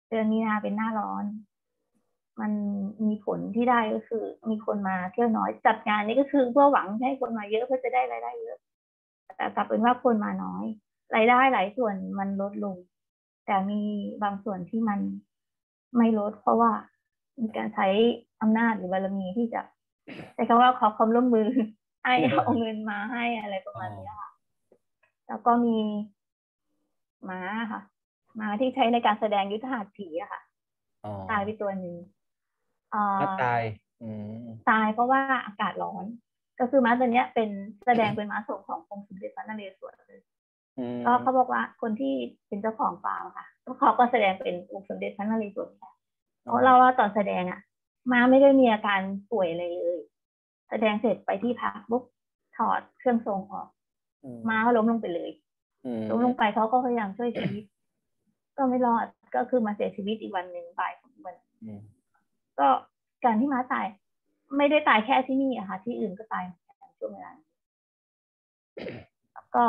เดือนมีนาเป็นหน้าร้อน มันมีผลที่ได้ก็คือมีคนมาเที่ยวน้อยจัดงานนี้ก็คือเพื่อหวังให้คนมาเยอะเพื่อจะได้รายได้เยอะแต่กลับเป็นว่าคนมาน้อยรายได้หลายส่วนมันลดลงแต่มีบางส่วนที่มันไม่ลดเพราะว่ามีการใช้อำนาจหรือบารมีที่จะใช้คำว่าขอความร่วมมือให้เอาเงินมาให้อะไรประมาณนี้ค่ะแล้วก็มีม้าค่ะม้าที่ใช้ในการแสดงยุทธหัตถีอะค่ะตายไปตัวหนึ่งม้าตายตายเพราะว่าอากาศร้อนก็คือม้าตัวเนี้ยเป็นแสดงเป็นม้าทรงขององค์สมเด็จพระนเรศวรเลยก็เขาบอกว่าคนที่เป็นเจ้าของฟาร์มค่ะเขาก็แสดงเป็นองค์สมเด็จพระนเรศวรเพราะเราว่าตอนแสดงอ่ะม้าไม่ได้มีอาการป่วยอะไรเลยแสดงเสร็จไปที่พักปุ๊บถอดเครื่องทรงออกม้าก็ล้มลงไปเลยล้มลงไปเขาก็พยายามช่วยชีวิตก็ไม่รอดก็คือมาเสียชีวิตอีกวันหนึ่งบ่ายของวันก็การที่ม้าตายไม่ได้ตายแค่ที่นี่อะค่ะที่อื่นก็ตายในช่วงเวลาแล้วก็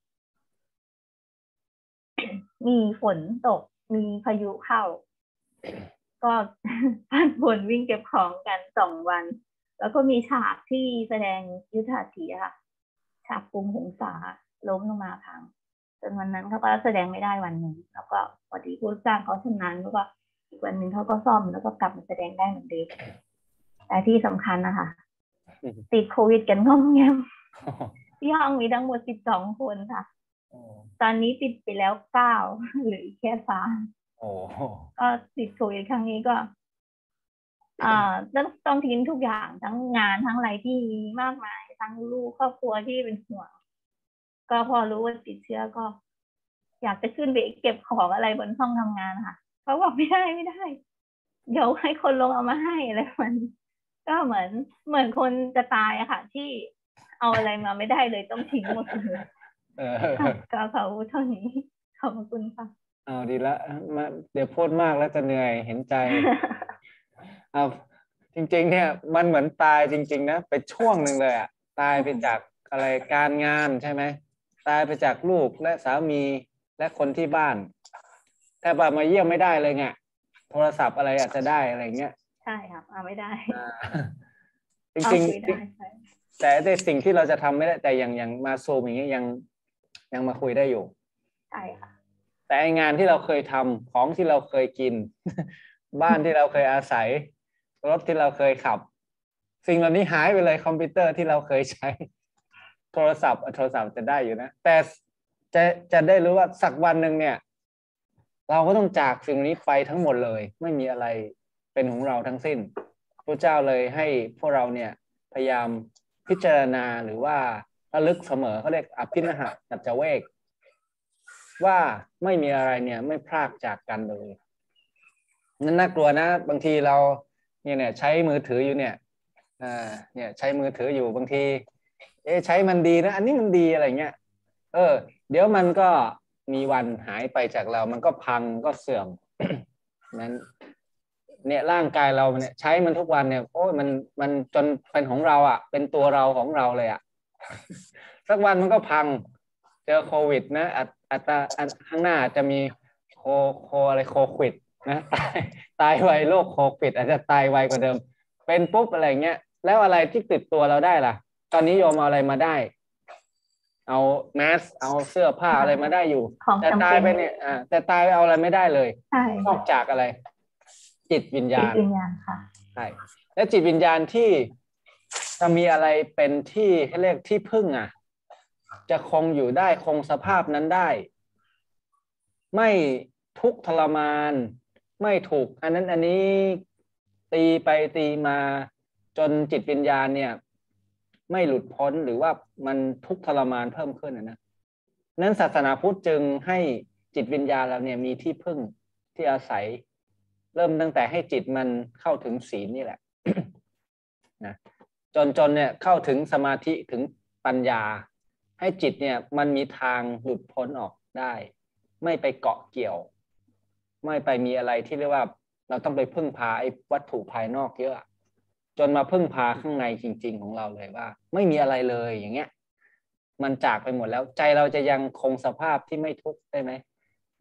มีฝนตกมีพายุเข้าก็ผ่านฝนวิ่งเก็บของกันสองวันแล้วก็มีฉากที่แสดงยุทธหัตถีค่ะฉากกรุงหงสาล้มลงมาพังจนวันนั้นเขาก็แสดงไม่ได้วันหนึ่งแล้วก็พอดีผู้จ้างเขาชำนาญแล้วก็อีกวันหนึ่งเขาก็ซ่อมแล้วก็กลับมาแสดงได้เหมือนเดิมแต่ที่สำคัญนะคะติดโควิดกันง่อมแงมที่ห้องมีทั้งหมดสิบสองคนค่ะตอนนี้ติดไปแล้วเก้าหรือแค่สามก็ติดโควิดครั้งนี้ก็อ่าต้องต้องทิ้งทุกอย่างทั้งงานทั้งอะไรที่มีมากมายทั้งลูกครอบครัวที่เป็นห่วงก็พอรู้ว่าติดเชื้อก็อยากจะขึ้นไปเก็บของอะไรบนห้องทำงานค่ะเขาบอกไม่ได้ไม่ได้เดี๋ยวให้คนลงเอามาให้อะไรมันก็เหมือนเหมือนคนจะตายอะค่ะที่เอาอะไรมาไม่ได้เลยต้องทิ้งหมดเลยก็เขาเท่านี้ขอบคุณค่ะเอาดีละมาเดี๋ยวพูดมากแล้วจะเหนื่อยเห็นใจเอาจริงๆเนี่ยมันเหมือนตายจริงๆนะไปช่วงหนึ่งเลยอะตายไปจากอะไรการงานใช่ไหมตายไปจากลูกและสามีและคนที่บ้านแต่แบบมาเยี่ยมไม่ได้เลยไงโทรศัพท์อะไรอาจจะได้อะไรเงี้ยใช่ครับเอาไม่ได้จริงๆแต่ในสิ่งที่เราจะทำไม่ได้แต่อย่างอย่างมาซูมอย่างเงี้ยยังยังมาคุยได้อยู่ใช่ค่ะแต่งานที่เราเคยทำของที่เราเคยกินบ้านที่เราเคยอาศัยรถที่เราเคยขับสิ่งเหล่านี้หายไปเลยคอมพิวเตอร์ที่เราเคยใช้โทรศัพท์โทรศัพท์จะได้อยู่นะแต่จะจะได้รู้ว่าสักวันหนึ่งเนี่ยเราก็ต้องจากสิ่งนี้ไปทั้งหมดเลยไม่มีอะไรเป็นของเราทั้งสิ้นพระเจ้าเลยให้พวกเราเนี่ยพยายามพิจารณาหรือว่าระลึกเสมอเขาเรียกอภินหะสัจเวกว่าไม่มีอะไรเนี่ยไม่พรากจากกันเลยนั่นน่ากลัวนะบางทีเราเนี่ยเนี่ยใช้มือถืออยู่เนี่ยอ่าเนี่ยใช้มือถืออยู่บางทีเอ๊ะใช้มันดีนะอันนี้มันดีอะไรเงี้ยเออเดี๋ยวมันก็มีวันหายไปจากเรามันก็พังก็เสื่อม นั้นเนี่ยร่างกายเราเนี่ยใช้มันทุกวันเนี่ยโอ้ยมันมันจนเป็นของเราอ่ะเป็นตัวเราของเราเลยอ่ะ สักวันมันก็พังเจอโควิดนะอัตราข้างหน้าจะมีโคโคอะไรโควิดนะตายตายไวโรคโควิดอาจจะตายไวกว่าเดิมเป็นปุ๊บอะไรเงี้ยแล้วอะไรที่ติดตัวเราได้ล่ะตอนนี้โยมเอาอะไรมาได้เอาแมสเอาเสื้อผ้าอะไรมาได้อยู่แต่ตายไปเนี่ยอ่าแต่ตายไปเอาอะไรไม่ได้เลยนอกจากอะไรจิตวิญญาณจิตวิญญาณค่ะใช่และจิตวิญญาณที่จะมีอะไรเป็นที่เรียกที่พึ่งอ่ะจะคงอยู่ได้คงสภาพนั้นได้ไม่ทุกข์ทรมานไม่ถูกอันนั้นอันนี้ตีไปตีมาจนจิตวิญญาณเนี่ยไม่หลุดพ้นหรือว่ามันทุกข์ทรมานเพิ่มขึ้นนะนะนั้นศาสนาพุทธจึงให้จิตวิญญาณเราเนี่ยมีที่พึ่งที่อาศัยเริ่มตั้งแต่ให้จิตมันเข้าถึงศีลนี่แหละ นะจนจนเนี่ยเข้าถึงสมาธิถึงปัญญาให้จิตเนี่ยมันมีทางหลุดพ้นออกได้ไม่ไปเกาะเกี่ยวไม่ไปมีอะไรที่เรียกว่าเราต้องไปพึ่งพาไอ้วัตถุภายนอกเยอะจนมาพึ่งพาข้างในจริงๆของเราเลยว่าไม่มีอะไรเลยอย่างเงี้ยมันจากไปหมดแล้วใจเราจะยังคงสภาพที่ไม่ทุกข์ได้ไหม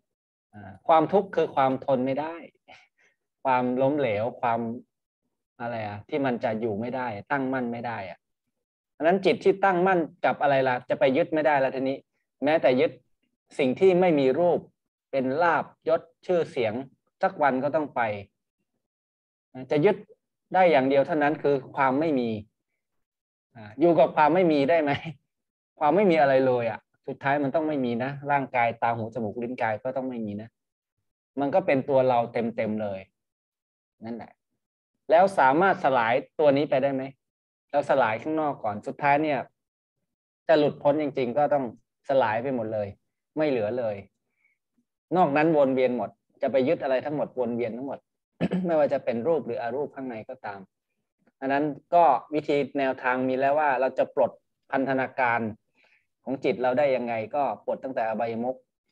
ความทุกข์คือความทนไม่ได้ความล้มเหลวความอะไรอ่ะที่มันจะอยู่ไม่ได้ตั้งมั่นไม่ได้อ่ะเพราะนั้นจิตที่ตั้งมั่นกับอะไรล่ะจะไปยึดไม่ได้แล้วทีนี้แม้แต่ยึดสิ่งที่ไม่มีรูปเป็นลาภยศชื่อเสียงสักวันก็ต้องไปจะยึดได้อย่างเดียวเท่านั้นคือความไม่มีอยู่กับความไม่มีได้ไหมความไม่มีอะไรเลยอ่ะสุดท้ายมันต้องไม่มีนะร่างกายตาหูจมูกลิ้นกายก็ต้องไม่มีนะมันก็เป็นตัวเราเต็มๆเลยนั่นแหละแล้วสามารถสลายตัวนี้ไปได้ไหมเราสลายข้างนอกก่อนสุดท้ายเนี่ยจะหลุดพ้นจริงๆก็ต้องสลายไปหมดเลยไม่เหลือเลยนอกนั้นวนเวียนหมดจะไปยึดอะไรทั้งหมดวนเวียนทั้งหมด ไม่ว่าจะเป็นรูปหรืออรูปข้างในก็ตามอันนั้นก็วิธีแนวทางมีแล้วว่าเราจะปลดพันธนาการของจิตเราได้ยังไงก็ปลดตั้งแต่อบายมุข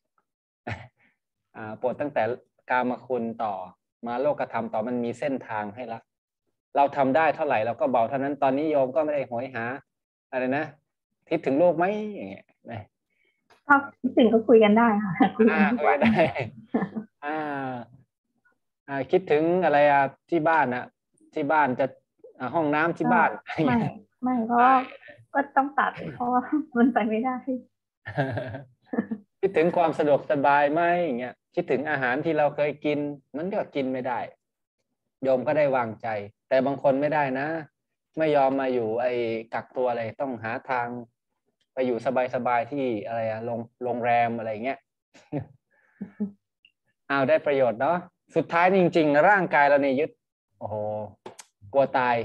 ปลดตั้งแต่กามคุณต่อมาโลกธรรมต่อมันมีเส้นทางให้ละเราทำได้เท่าไหร่เราก็เบาเท่านั้นตอนนี้โยมก็ไม่ได้โหยหาอะไรนะคิดถึงลูกไหมอย่างเงี้ยถ้าสิ่งก็คุยกันได้ค่ะคุยกันได้อ่าอ่าคิดถึงอะไรอ่ะที่บ้านนะที่บ้านจะห้องน้ำที่บ้านไม่ไม่เพราะก็ต้องตัดเพราะว่ามันไปไม่ได้คิดถึงความสะดวกสบายไหมอย่างเงี้ยคิดถึงอาหารที่เราเคยกินมันก็กินไม่ได้โยมก็ได้วางใจแต่บางคนไม่ได้นะไม่ยอมมาอยู่ไอ้กักตัวอะไรต้องหาทางไปอยู่สบายๆที่อะไรอะโรงโรงแรมอะไรเงี้ยเอาได้ประโยชน์เนาะสุดท้ายจริงๆร่างกายเราเนี่ยยึดโอ้โหกลัวตาย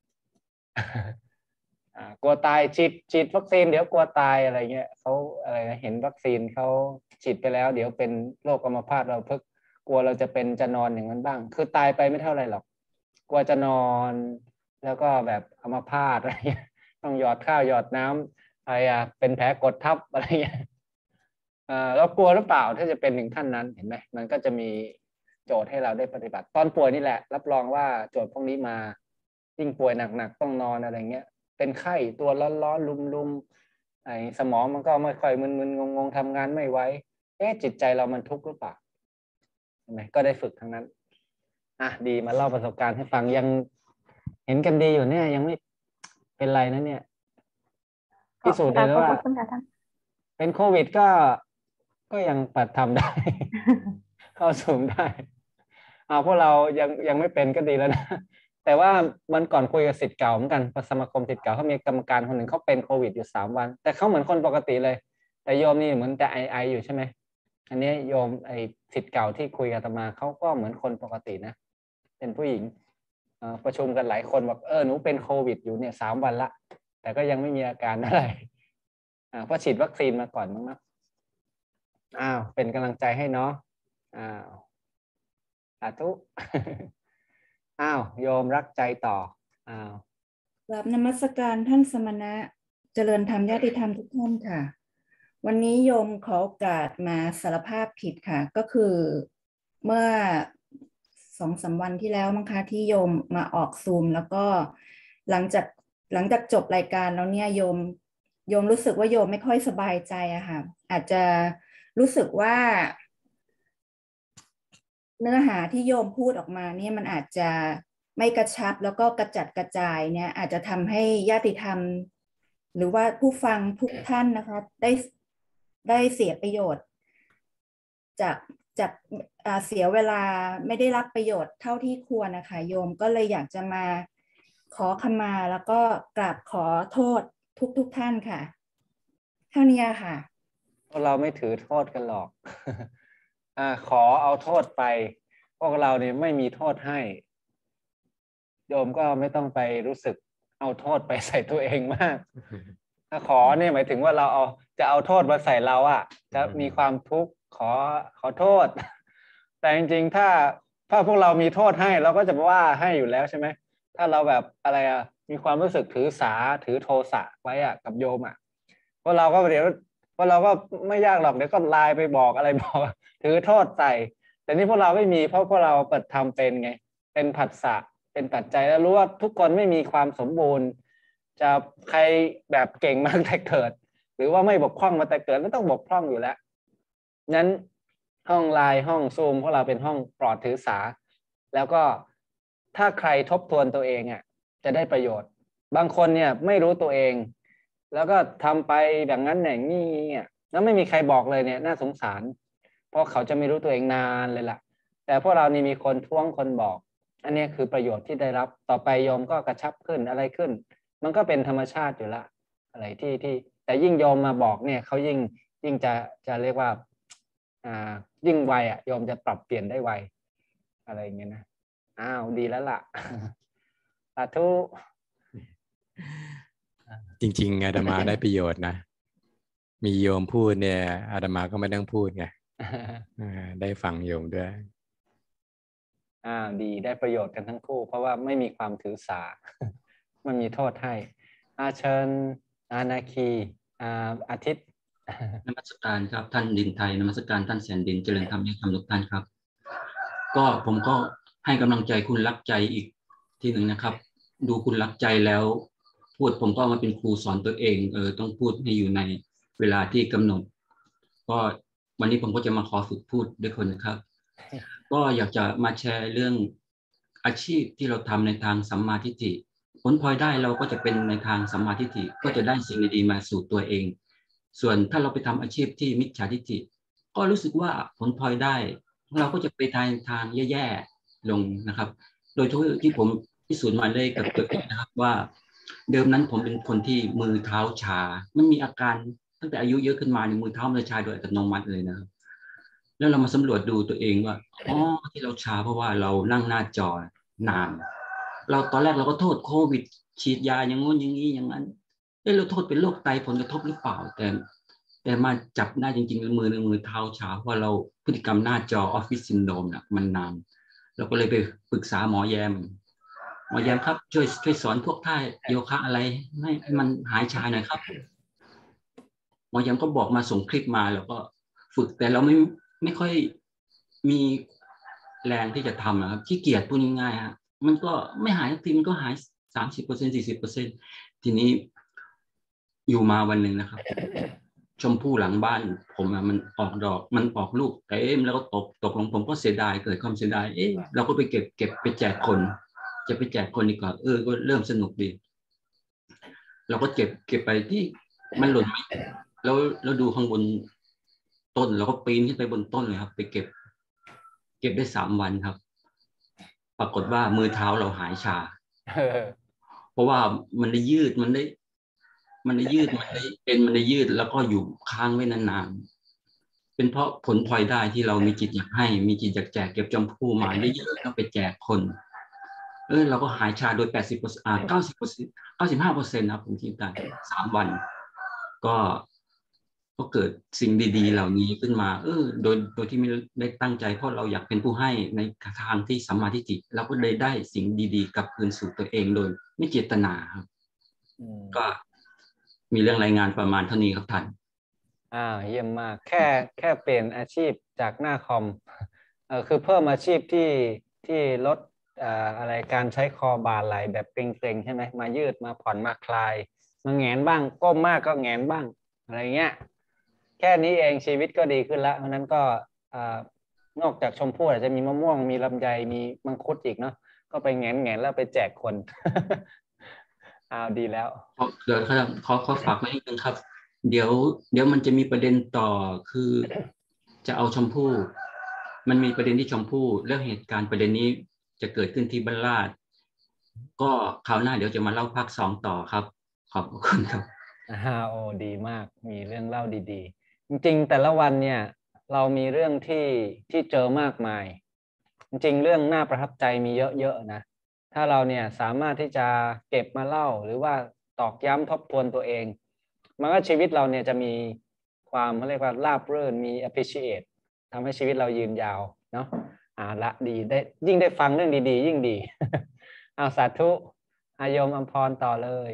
กลัวตายฉีดฉีดวัคซีนเดี๋ยวกลัวตายอะไรเงี้ยเขาอะไรนะเห็นวัคซีนเขาฉีดไปแล้วเดี๋ยวเป็นโรคอัมพาตเราเพิ่งกลัวเราจะเป็นจะนอนอย่างนั้นบ้างคือตายไปไม่เท่าไรหรอกกลัวจะนอนแล้วก็แบบอัมพาตอะไรเงี้ยต้องหยอดข้าวหยอดน้ำอะไรอ่ะเป็นแผลกดทับอะไรเงี้ยเรากลัวหรือเปล่าถ้าจะเป็นถึงขั้นนั้นเห็นไหมมันก็จะมีโจทย์ให้เราได้ปฏิบัติตอนป่วยนี่แหละรับรองว่าโจทย์พวกนี้มายิ่งป่วยหนักๆต้องนอนอะไรเงี้ยเป็นไข้ตัวร้อนๆลุมๆไอ้สมองมันก็ไม่ค่อยมึนๆงงๆทำงานไม่ไหวเอ๊ะจิตใจเรามันทุกข์หรือเปล่าใช่ไหมก็ได้ฝึกทั้งนั้นอ่ะดีมาเล่าประสบการณ์ให้ฟังยังเห็นกันดีอยู่เนี่ยยังไม่เป็นไรนะเนี่ยพิสูจน์เลยว่าเป็นโควิดก็ก็ยังปฏิบัติธรรมได้ เข้าสูงได้เอาพวกเรายังยังไม่เป็นก็ดีแล้วนะแต่ว่ามันก่อนคุยกับศิษย์เก่าเหมือนกันสมาคมศิษย์เก่าเขามีกรรมการคนหนึ่งเขาเป็นโควิดอยู่สามวันแต่เขาเหมือนคนปกติเลยแต่โยมนี่เหมือนจะไอไออยู่ใช่ไหมอันนี้โยมไอศิษย์เก่าที่คุยกับอาตมาเขาก็เหมือนคนปกตินะเป็นผู้หญิงประชุมกันหลายคนบอกเออหนูเป็นโควิดอยู่เนี่ยสามวันละแต่ก็ยังไม่มีอาการอะไรเพราะฉีดวัคซีนมาก่อนมั้งนะอ้าวเป็นกำลังใจให้เนาะอ้าวสาธุอ้าวโยมรักใจต่ออ้าวกราบนมัสการท่านสมณะเจริญธรรมญาติธรรมทุกท่านค่ะวันนี้โยมขอโอกาสมาสารภาพผิดค่ะก็คือเมื่อสองสามวันที่แล้วมั้งคะที่โยมมาออกซูมแล้วก็หลังจากหลังจากจบรายการแล้วเนี่ยโยมโยมรู้สึกว่าโยมไม่ค่อยสบายใจอะค่ะอาจจะรู้สึกว่าเนื้อหาที่โยมพูดออกมาเนี่ยมันอาจจะไม่กระชับแล้วก็กระจัดกระจายเนี่ยอาจจะทำให้ญาติธรรมหรือว่าผู้ฟังทุกท่านนะคะได้ได้เสียประโยชน์จากจากเสียเวลาไม่ได้รับประโยชน์เท่าที่ควรนะคะโยมก็เลยอยากจะมาขอขมาแล้วก็กราบขอโทษทุกทุกท่านค่ะเท่านี้ค่ะเราไม่ถือโทษกันหรอก อ่าขอเอาโทษไปพวกเราเนี่ยไม่มีโทษให้โยมก็ไม่ต้องไปรู้สึกเอาโทษไปใส่ตัวเองมาก ถ้าขอเนี่ยหมายถึงว่าเราเอาจะเอาโทษมาใส่เราอ่ะจะมีความทุกข์ขอขอโทษ แต่จริงๆถ้าถ้าพวกเรามีโทษให้เราก็จะว่าให้อยู่แล้วใช่ไหมถ้าเราแบบอะไรอ่ะมีความรู้สึกถือสาถือโทสะไว้อ่ะกับโยมอ่ะพวกเราก็เดี๋ยวพวกเราก็ไม่ยากหรอกเดี๋ยวก็ไลน์ไปบอกอะไรบอกถือโทษใส่แต่นี่พวกเราไม่มีเพราะพวกเราเปิดทำเป็นไงเป็นผัสสะเป็นปัจจัยแล้วรู้ว่าทุกคนไม่มีความสมบูรณ์จะใครแบบเก่งมากแต่เกิดหรือว่าไม่บกพร่องมาแต่เกิดไม่ต้องบกพร่องอยู่แล้วนั้นห้องไลน์ห้องซูมพวกเราเป็นห้องปลอดถือสาแล้วก็ถ้าใครทบทวนตัวเองอ่ะจะได้ประโยชน์บางคนเนี่ยไม่รู้ตัวเองแล้วก็ทำไปแบบนั้นอย่างนี้อ่ะแล้วไม่มีใครบอกเลยเนี่ยน่าสงสารเพราะเขาจะไม่รู้ตัวเองนานเลยล่ะแต่พวกเรานี่มีคนท้วงคนบอกอันนี้คือประโยชน์ที่ได้รับต่อไปโยมก็กระชับขึ้นอะไรขึ้นมันก็เป็นธรรมชาติอยู่ละอะไรที่ที่แต่ยิ่งโยมมาบอกเนี่ยเขายิ่งยิ่งจะจะเรียกว่าอ่ายิ่งไวอ่ะโยมจะปรับเปลี่ยนได้ไวอะไรอย่างเงี้ยนะอ้าวดีแล้วล่ะสาธุจริงๆอาตมาได้ประโยชน์นะมีโยมพูดเนี่ยอาตมาก็ไม่ต้องพูดไงได้ฟังโยมด้วยอ่าดีได้ประโยชน์กันทั้งคู่เพราะว่าไม่มีความถือสามันมีโทษให้อาเชิญอานาคีอาอาทิตย์นมัสการครับท่านดินไทยนมัสการท่านแสนดินเจริญธรรมให้คำทุกท่านครับก็ผมก็ให้กำลังใจคุณรักใจอีกทีหนึ่งนะครับดูคุณรักใจแล้วพูดผมก็มาเป็นครูสอนตัวเองเออต้องพูดให้อยู่ในเวลาที่กำหนดก็วันนี้ผมก็จะมาขอฝึกพูดด้วยคนนะครับก็อยากจะมาแชร์เรื่องอาชีพที่เราทำในทางสัมมาทิฏฐิผลพลอยได้เราก็จะเป็นในทางสัมมาทิฏฐิก็จะได้สิ่งดีๆมาสู่ตัวเองส่วนถ้าเราไปทำอาชีพที่มิจฉาทิฏฐิก็รู้สึกว่าผลพลอยได้เราก็จะไปทางทางแย่ๆลงนะครับโดยที่ผมพิสูจน์มาเลยกับตัวเองนะครับว่าเดิมนั้นผมเป็นคนที่มือเท้าชามันมีอาการตั้งแต่อายุเยอะขึ้นมาในมือเท้ามันชาโดยอัตโนมัติเลยนะครับแล้วเรามาสำรวจดูตัวเองว่าอ๋อที่เราชาเพราะว่าเรานั่งหน้าจอนานเราตอนแรกเราก็โทษโควิดฉีดยาอย่างงู้นอย่างนี้อย่างนั้นเอ้เราโทษเป็นโรคไตผลกระทบหรือเปล่าแต่แต่มาจับได้จริงๆมือในมือเท้าชาเพราะเราพฤติกรรมหน้าจอออฟฟิศซินโดรมน่ะมันนานเราก็เลยไปปรึกษาหมอแยมหมอแยมครับช่วยช่วยสอนพวกท่าโยคะอะไรให้ให้มันหายชาหน่อยครับหมอแยมก็บอกมาส่งคลิปมาแล้วก็ฝึกแต่เราไม่ไม่ค่อยมีแรงที่จะทำนะครับขี้เกียจพูดง่ายๆฮะมันก็ไม่หายทุกทีมันก็หายสามสิบเปอร์เซ็นต์สี่สิบเปอร์เซ็นต์ทีนี้อยู่มาวันหนึ่งนะครับชมพู่หลังบ้านผมมันออกดอกมันออกลูกเต็มแล้วก็ตกตกลงผมก็เสียดายเกิดความเสียดายเอ๊ะเราก็ไปเก็บเก็บไปแจกคนจะไปแจกคนดีกว่าเออก็เริ่มสนุกดีเราก็เก็บเก็บไปที่มันหล่นไม่แล้วแล้วดูข้างบนต้นเราก็ปีนขึ้นไปบนต้นเลยครับไปเก็บเก็บได้สามวันครับปรากฏว่ามือเท้าเราหายชาเพราะว่ามันได้ยืดมันได้มันได้ยืดมันได้เป็นมันได้ยืดแล้วก็อยู่ค้างไว้นานๆเป็นเพราะผลพลอยได้ที่เรามีจิตอยากให้มีจิตอยากแจกเก็บจำพูมาได้เยอะแล้วไปแจกคนเออเราก็หายชาโดยแปดสิบเปอร์เซ็นต์อ่าเก้าสิบเปอร์เซ็นต์เก้าสิบห้าเปอร์เซ็นต์นะผมคิดได้สามวันก็ก็เกิดสิ่งดีๆเหล่านี้ขึ้นมาเออโดยโดยที่ไม่ได้ตั้งใจเพราะเราอยากเป็นผู้ให้ในทางที่สัมมาทิฏฐิเราก็ได้ได้สิ่งดีๆกลับคืนสู่ตัวเองโดยไม่เจตนาครับก็มีเรื่องรายงานประมาณเท่านี้ครับท่านอ่าเยี่ยมมากแค่แค่เปลี่ยนอาชีพจากหน้าคอมเออคือเพิ่มอาชีพที่ที่ลดอ่าอะไรการใช้คอบ่าไหล่แบบเกร็งๆใช่ไหมมายืดมาผ่อนมาคลายมาแงนบ้างก้มมากก็แงนบ้างอะไรเงี้ยแค่นี้เองชีวิตก็ดีขึ้นแล้วเพราะนั้นก็อ่านอกจากชมพู่อาจจะมีมะม่วงมีลำไยมีมังคุดอีกเนาะก็ไปแงนแงนแล้วไปแจกคนอ้าวดีแล้วเดี๋ยวเขาเขาเขาฝากไว้นิดนึงครับเดี๋ยวเดี๋ยวมันจะมีประเด็นต่อคือจะเอาชมพู่มันมีประเด็นที่ชมพู่แล้วเหตุการณ์ประเด็นนี้จะเกิดขึ้นที่บ้านลาดก็คราวหน้าเดี๋ยวจะมาเล่าภาคสองต่อครับขอบคุณครับอ่าโอ้ดีมากมีเรื่องเล่าดีๆจริงๆแต่ละวันเนี่ยเรามีเรื่องที่ที่เจอมากมายจริงๆเรื่องน่าประทับใจมีเยอะๆนะถ้าเราเนี่ยสามารถที่จะเก็บมาเล่าหรือว่าตอกย้ำทบทวนตัวเองมันก็ชีวิตเราเนี่ยจะมีความเขาเรียกว่าราบรื่นมี appreciate ทำให้ชีวิตเรายืนยาวเนาะอ่าละดีได้ยิ่งได้ฟังเรื่องดีๆยิ่งดี เอาสาธุอาโยมอมพรต่อเลย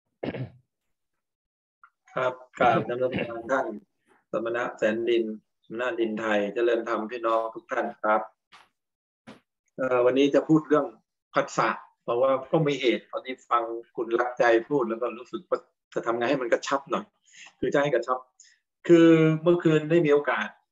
ครับกราบนมัสการท่านสมณะแสนดินสมณะดินไทยเจริญธรรมพี่น้องทุกท่านครับเอ่อวันนี้จะพูดเรื่องผัสสะเพราะว่าก็มีเหตุตอนนี้ฟังคุณรักใจพูดแล้วก็รู้สึกว่าจะทำไงให้มันกระชับหน่อยคือจะให้กระชับคือเมื่อคืนได้มีโอกาส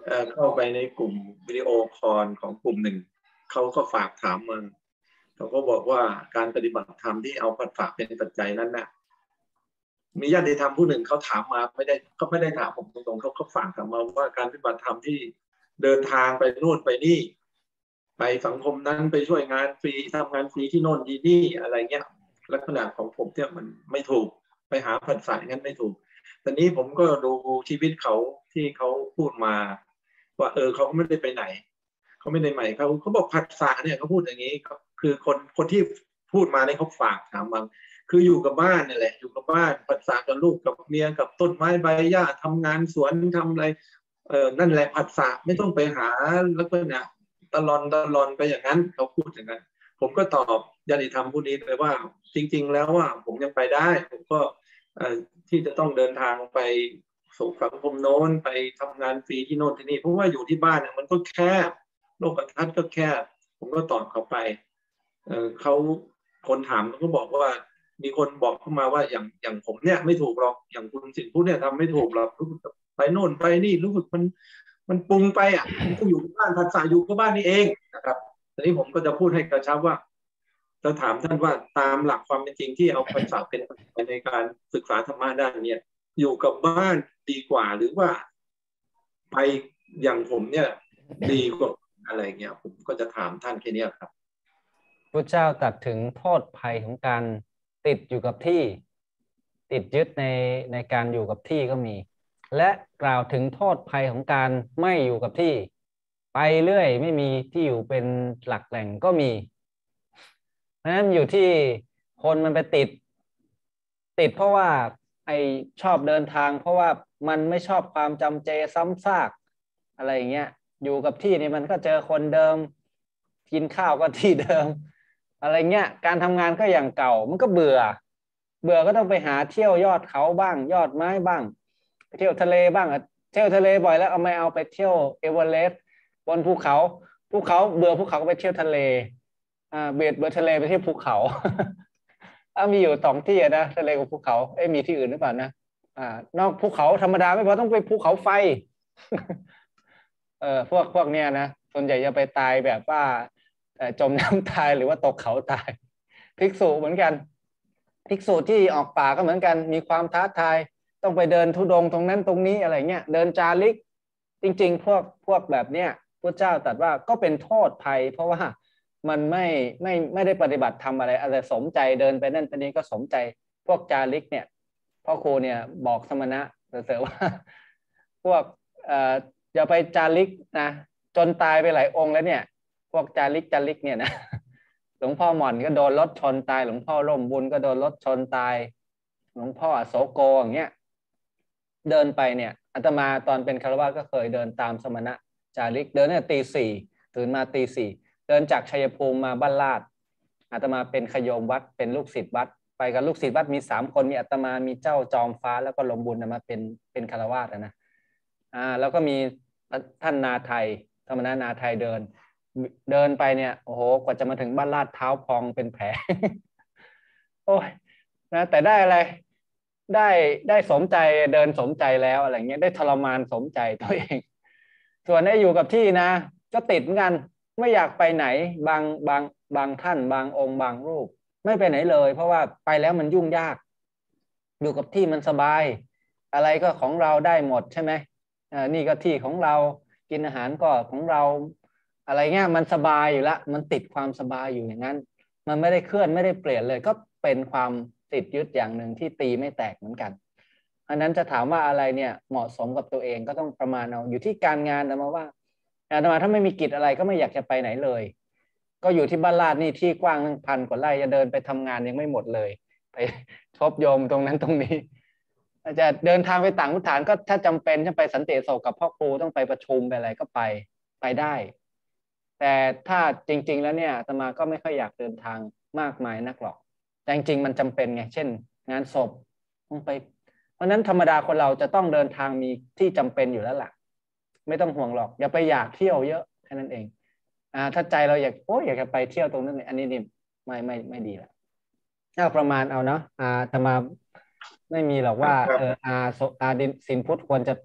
เอ่อเข้าไปในกลุ่มวิดีโอคอลของกลุ่มหนึ่งเขาก็ฝากถามมาเขาก็บอกว่าการปฏิบัติธรรมที่เอาผัสสะเป็นปัจจัยนั้นน่ะมีญาติธรรมผู้หนึ่งเขาถามมาไม่ได้เขาไม่ได้ถามผมตรงๆเขาเขาฝากถามมาว่าการปฏิบัติธรรมที่เดินทางไปนู่นไปนี่ไปสังคมนั้นไปช่วยงานฟรีทำงานฟรีที่โน่นที่นี่อะไรเงี้ยลักษณะของผมเนี่ยมันไม่ถูกไปหาผัสสะงั้นไม่ถูกตอนนี้ผมก็ดูชีวิตเขาที่เขาพูดมาว่าเออเขาไม่ได้ไปไหนเขาไม่ได้ใหม่เขาเขาบอกผัสสะเนี่ยเขาพูดอย่างนี้คือคนคนที่พูดมาเนี่ยเขาฝากถามมาคืออยู่กับบ้านนี่แหละอยู่กับบ้านผัสสะกับลูกกับเมียกับต้นไม้ใบหญ้าทำงานสวนทำอะไรเออนั่นแหละผัสสะไม่ต้องไปหาแล้วก็เนี่ยตลอนตลอนไปอย่างนั้นเขาพูดอย่างนั้นผมก็ตอบญาติธรรมผู้นี้เลยว่าจริงๆแล้วว่าผมยังไปได้ผมก็ที่จะต้องเดินทางไปสู่สังคมโน้นไปทำงานฟรีที่โน่นที่นี่เพราะว่าอยู่ที่บ้านเนี่ยมันก็แคบโลกทัศน์ก็แคบผมก็ตอบเขาไปเออเขาคนถามเขาก็บอกว่ามีคนบอกเข้ามาว่าอย่างอย่างผมเนี่ยไม่ถูกหรอกอย่างคุณสินพูดเนี่ยทำไม่ถูกหรอกไปโน่นไปนี่รู้สึกมันมันปรุงไปอ่ะมันก็อยู่บ้านภาษาอยู่กับบ้านนี่เองนะครับทีนี้ผมก็จะพูดให้กระชับว่าจะถามท่านว่าตามหลักความเป็นจริงที่เอาภาษาเป็นในการศึกษาธรรมะด้านเนี่ยอยู่กับบ้านดีกว่าหรือว่าไปอย่างผมเนี่ยดีกว่าอะไรเงี้ยผมก็จะถามท่านแค่นี้ครับพระเจ้าตรัสถึงโทษภัยของการติดอยู่กับที่ติดยึดในในการอยู่กับที่ก็มีและกล่าวถึงโทษภัยของการไม่อยู่กับที่ไปเรื่อยไม่มีที่อยู่เป็นหลักแหล่งก็มีเพราะฉะนั้นอยู่ที่คนมันไปติดติดเพราะว่าไอชอบเดินทางเพราะว่ามันไม่ชอบความจำเจซ้ำซากอะไรอย่างเงี้ยอยู่กับที่นี่มันก็เจอคนเดิมกินข้าวก็ที่เดิมอะไรเงี้ยการทำงานก็อย่างเก่ามันก็เบื่อเบื่อก็ต้องไปหาเที่ยวยอดเขาบ้างยอดไม้บ้างไปเที่ยวทะเลบ้างเที่ยวทะเลบ่อยแล้วเอาไม่เอาไปเที่ยวเอเวอเรสต์บนภูเขาภูเขาเบื่อภูเขาก็ไปเที่ยวทะเลอ่าเบียดเบื่อทะเลไปเที่ยวภูเขาอ่ามีอยู่สองที่นะทะเลกับภูเขาเอ้มีที่อื่นหรือเปล่านะอ่านอกภูเขาธรรมดาไม่พอต้องไปภูเขาไฟเออพวกพวกเนี้ยนะส่วนใหญ่จะไปตายแบบว่าจมน้ำตายหรือว่าตกเขาตายภิกษุเหมือนกันภิกษุที่ออกป่าก็เหมือนกันมีความท้าทายต้องไปเดินธุดงค์ตรงนั้นตรงนี้อะไรเงี้ยเดินจาริกจริงๆพวกพวกแบบเนี้ยพระเจ้าตรัสว่าก็เป็นโทษภัยเพราะว่ามันไม่ไม่ไม่ได้ปฏิบัติทำอะไรอะไรสมใจเดินไปนั่นไปนี้ก็สมใจพวกจาริกเนี่ยพ่อครูเนี่ยบอกสมณะเสือว่าพวกเอ่ออย่าไปจาริกนะจนตายไปหลายองค์แล้วเนี่ยพวกจาริกจาริกเนี่ยนะหลวงพ่อหม่อนก็โดนรถชนตายหลวงพ่อร่มบุญก็โดนรถชนตายหลวงพ่ออโศโกอย่างเงี้ยเดินไปเนี่ยอาตมาตอนเป็นคฤหัสถ์ก็เคยเดินตามสมณะจาริกเดินเนี่ยตีสี่ตื่นมาตีสี่เดินจากชัยภูมิมาบ้านลาดอาตมาเป็นขโยมวัดเป็นลูกศิษย์วัดไปกับลูกศิษย์วัดมีสามคนมีอาตมามีเจ้าจอมฟ้าแล้วก็ลมบุญมาเป็นเป็นคฤหัสถ์นะอ่าแล้วก็มีท่านนาไทยธรรมนานาไทยเดินเดินไปเนี่ยโอ้โหกว่าจะมาถึงบ้านลาดเท้าพองเป็นแผล โอ้ยนะแต่ได้อะไรได้ได้สมใจเดินสมใจแล้วอะไรเงี้ยได้ทรมานสมใจตัวเองส่วนได้อยู่กับที่นะก็ติดเหมือนกันไม่อยากไปไหนบางบางบางท่านบางองค์บางรูปไม่ไปไหนเลยเพราะว่าไปแล้วมันยุ่งยากอยู่กับที่มันสบายอะไรก็ของเราได้หมดใช่ไหมอ่านี่ก็ที่ของเรากินอาหารก็ของเราอะไรเงี้ยมันสบายอยู่ละมันติดความสบายอยู่อย่างนั้นมันไม่ได้เคลื่อนไม่ได้เปลี่ยนเลยก็เป็นความติดยึดอย่างหนึ่งที่ตีไม่แตกเหมือนกันอันนั้นจะถามว่าอะไรเนี่ยเหมาะสมกับตัวเองก็ต้องประมาณเอาอยู่ที่การงานนะมาว่าอาตมาถ้าไม่มีกิจอะไรก็ไม่อยากจะไปไหนเลยก็อยู่ที่บ้านลาดนี่ที่กว้างตั้งพันกว่าไร่จะเดินไปทำงานยังไม่หมดเลยไปพบโยมตรงนั้นตรงนี้อาจจะเดินทางไปต่างสถานก็ถ้าจำเป็นจะไปสันติโศกกับพ่อครูต้องไปประชุมไปอะไรก็ไปไปได้แต่ถ้าจริงๆแล้วเนี่ยอาตมาก็ไม่ค่อยอยากเดินทางมากมายนักหรอกแต่จริงๆมันจำเป็นไงเช่นงานศพต้องไปเพราะนั้นธรรมดาคนเราจะต้องเดินทางมีที่จำเป็นอยู่แล้วล่ะไม่ต้องห่วงหรอกอย่าไปอยากเที่ยวเยอะแค่นั้นเองอ่าถ้าใจเราอยากโอ้อยากจะไปเที่ยวตรงนั้นอันนี้นี่ไม่ไม่ไม่ดีละเอาประมาณเอาเนาะอ่าธรรมาไม่มีหรอกว่าเอออาอาดินสินพุทธควรจะ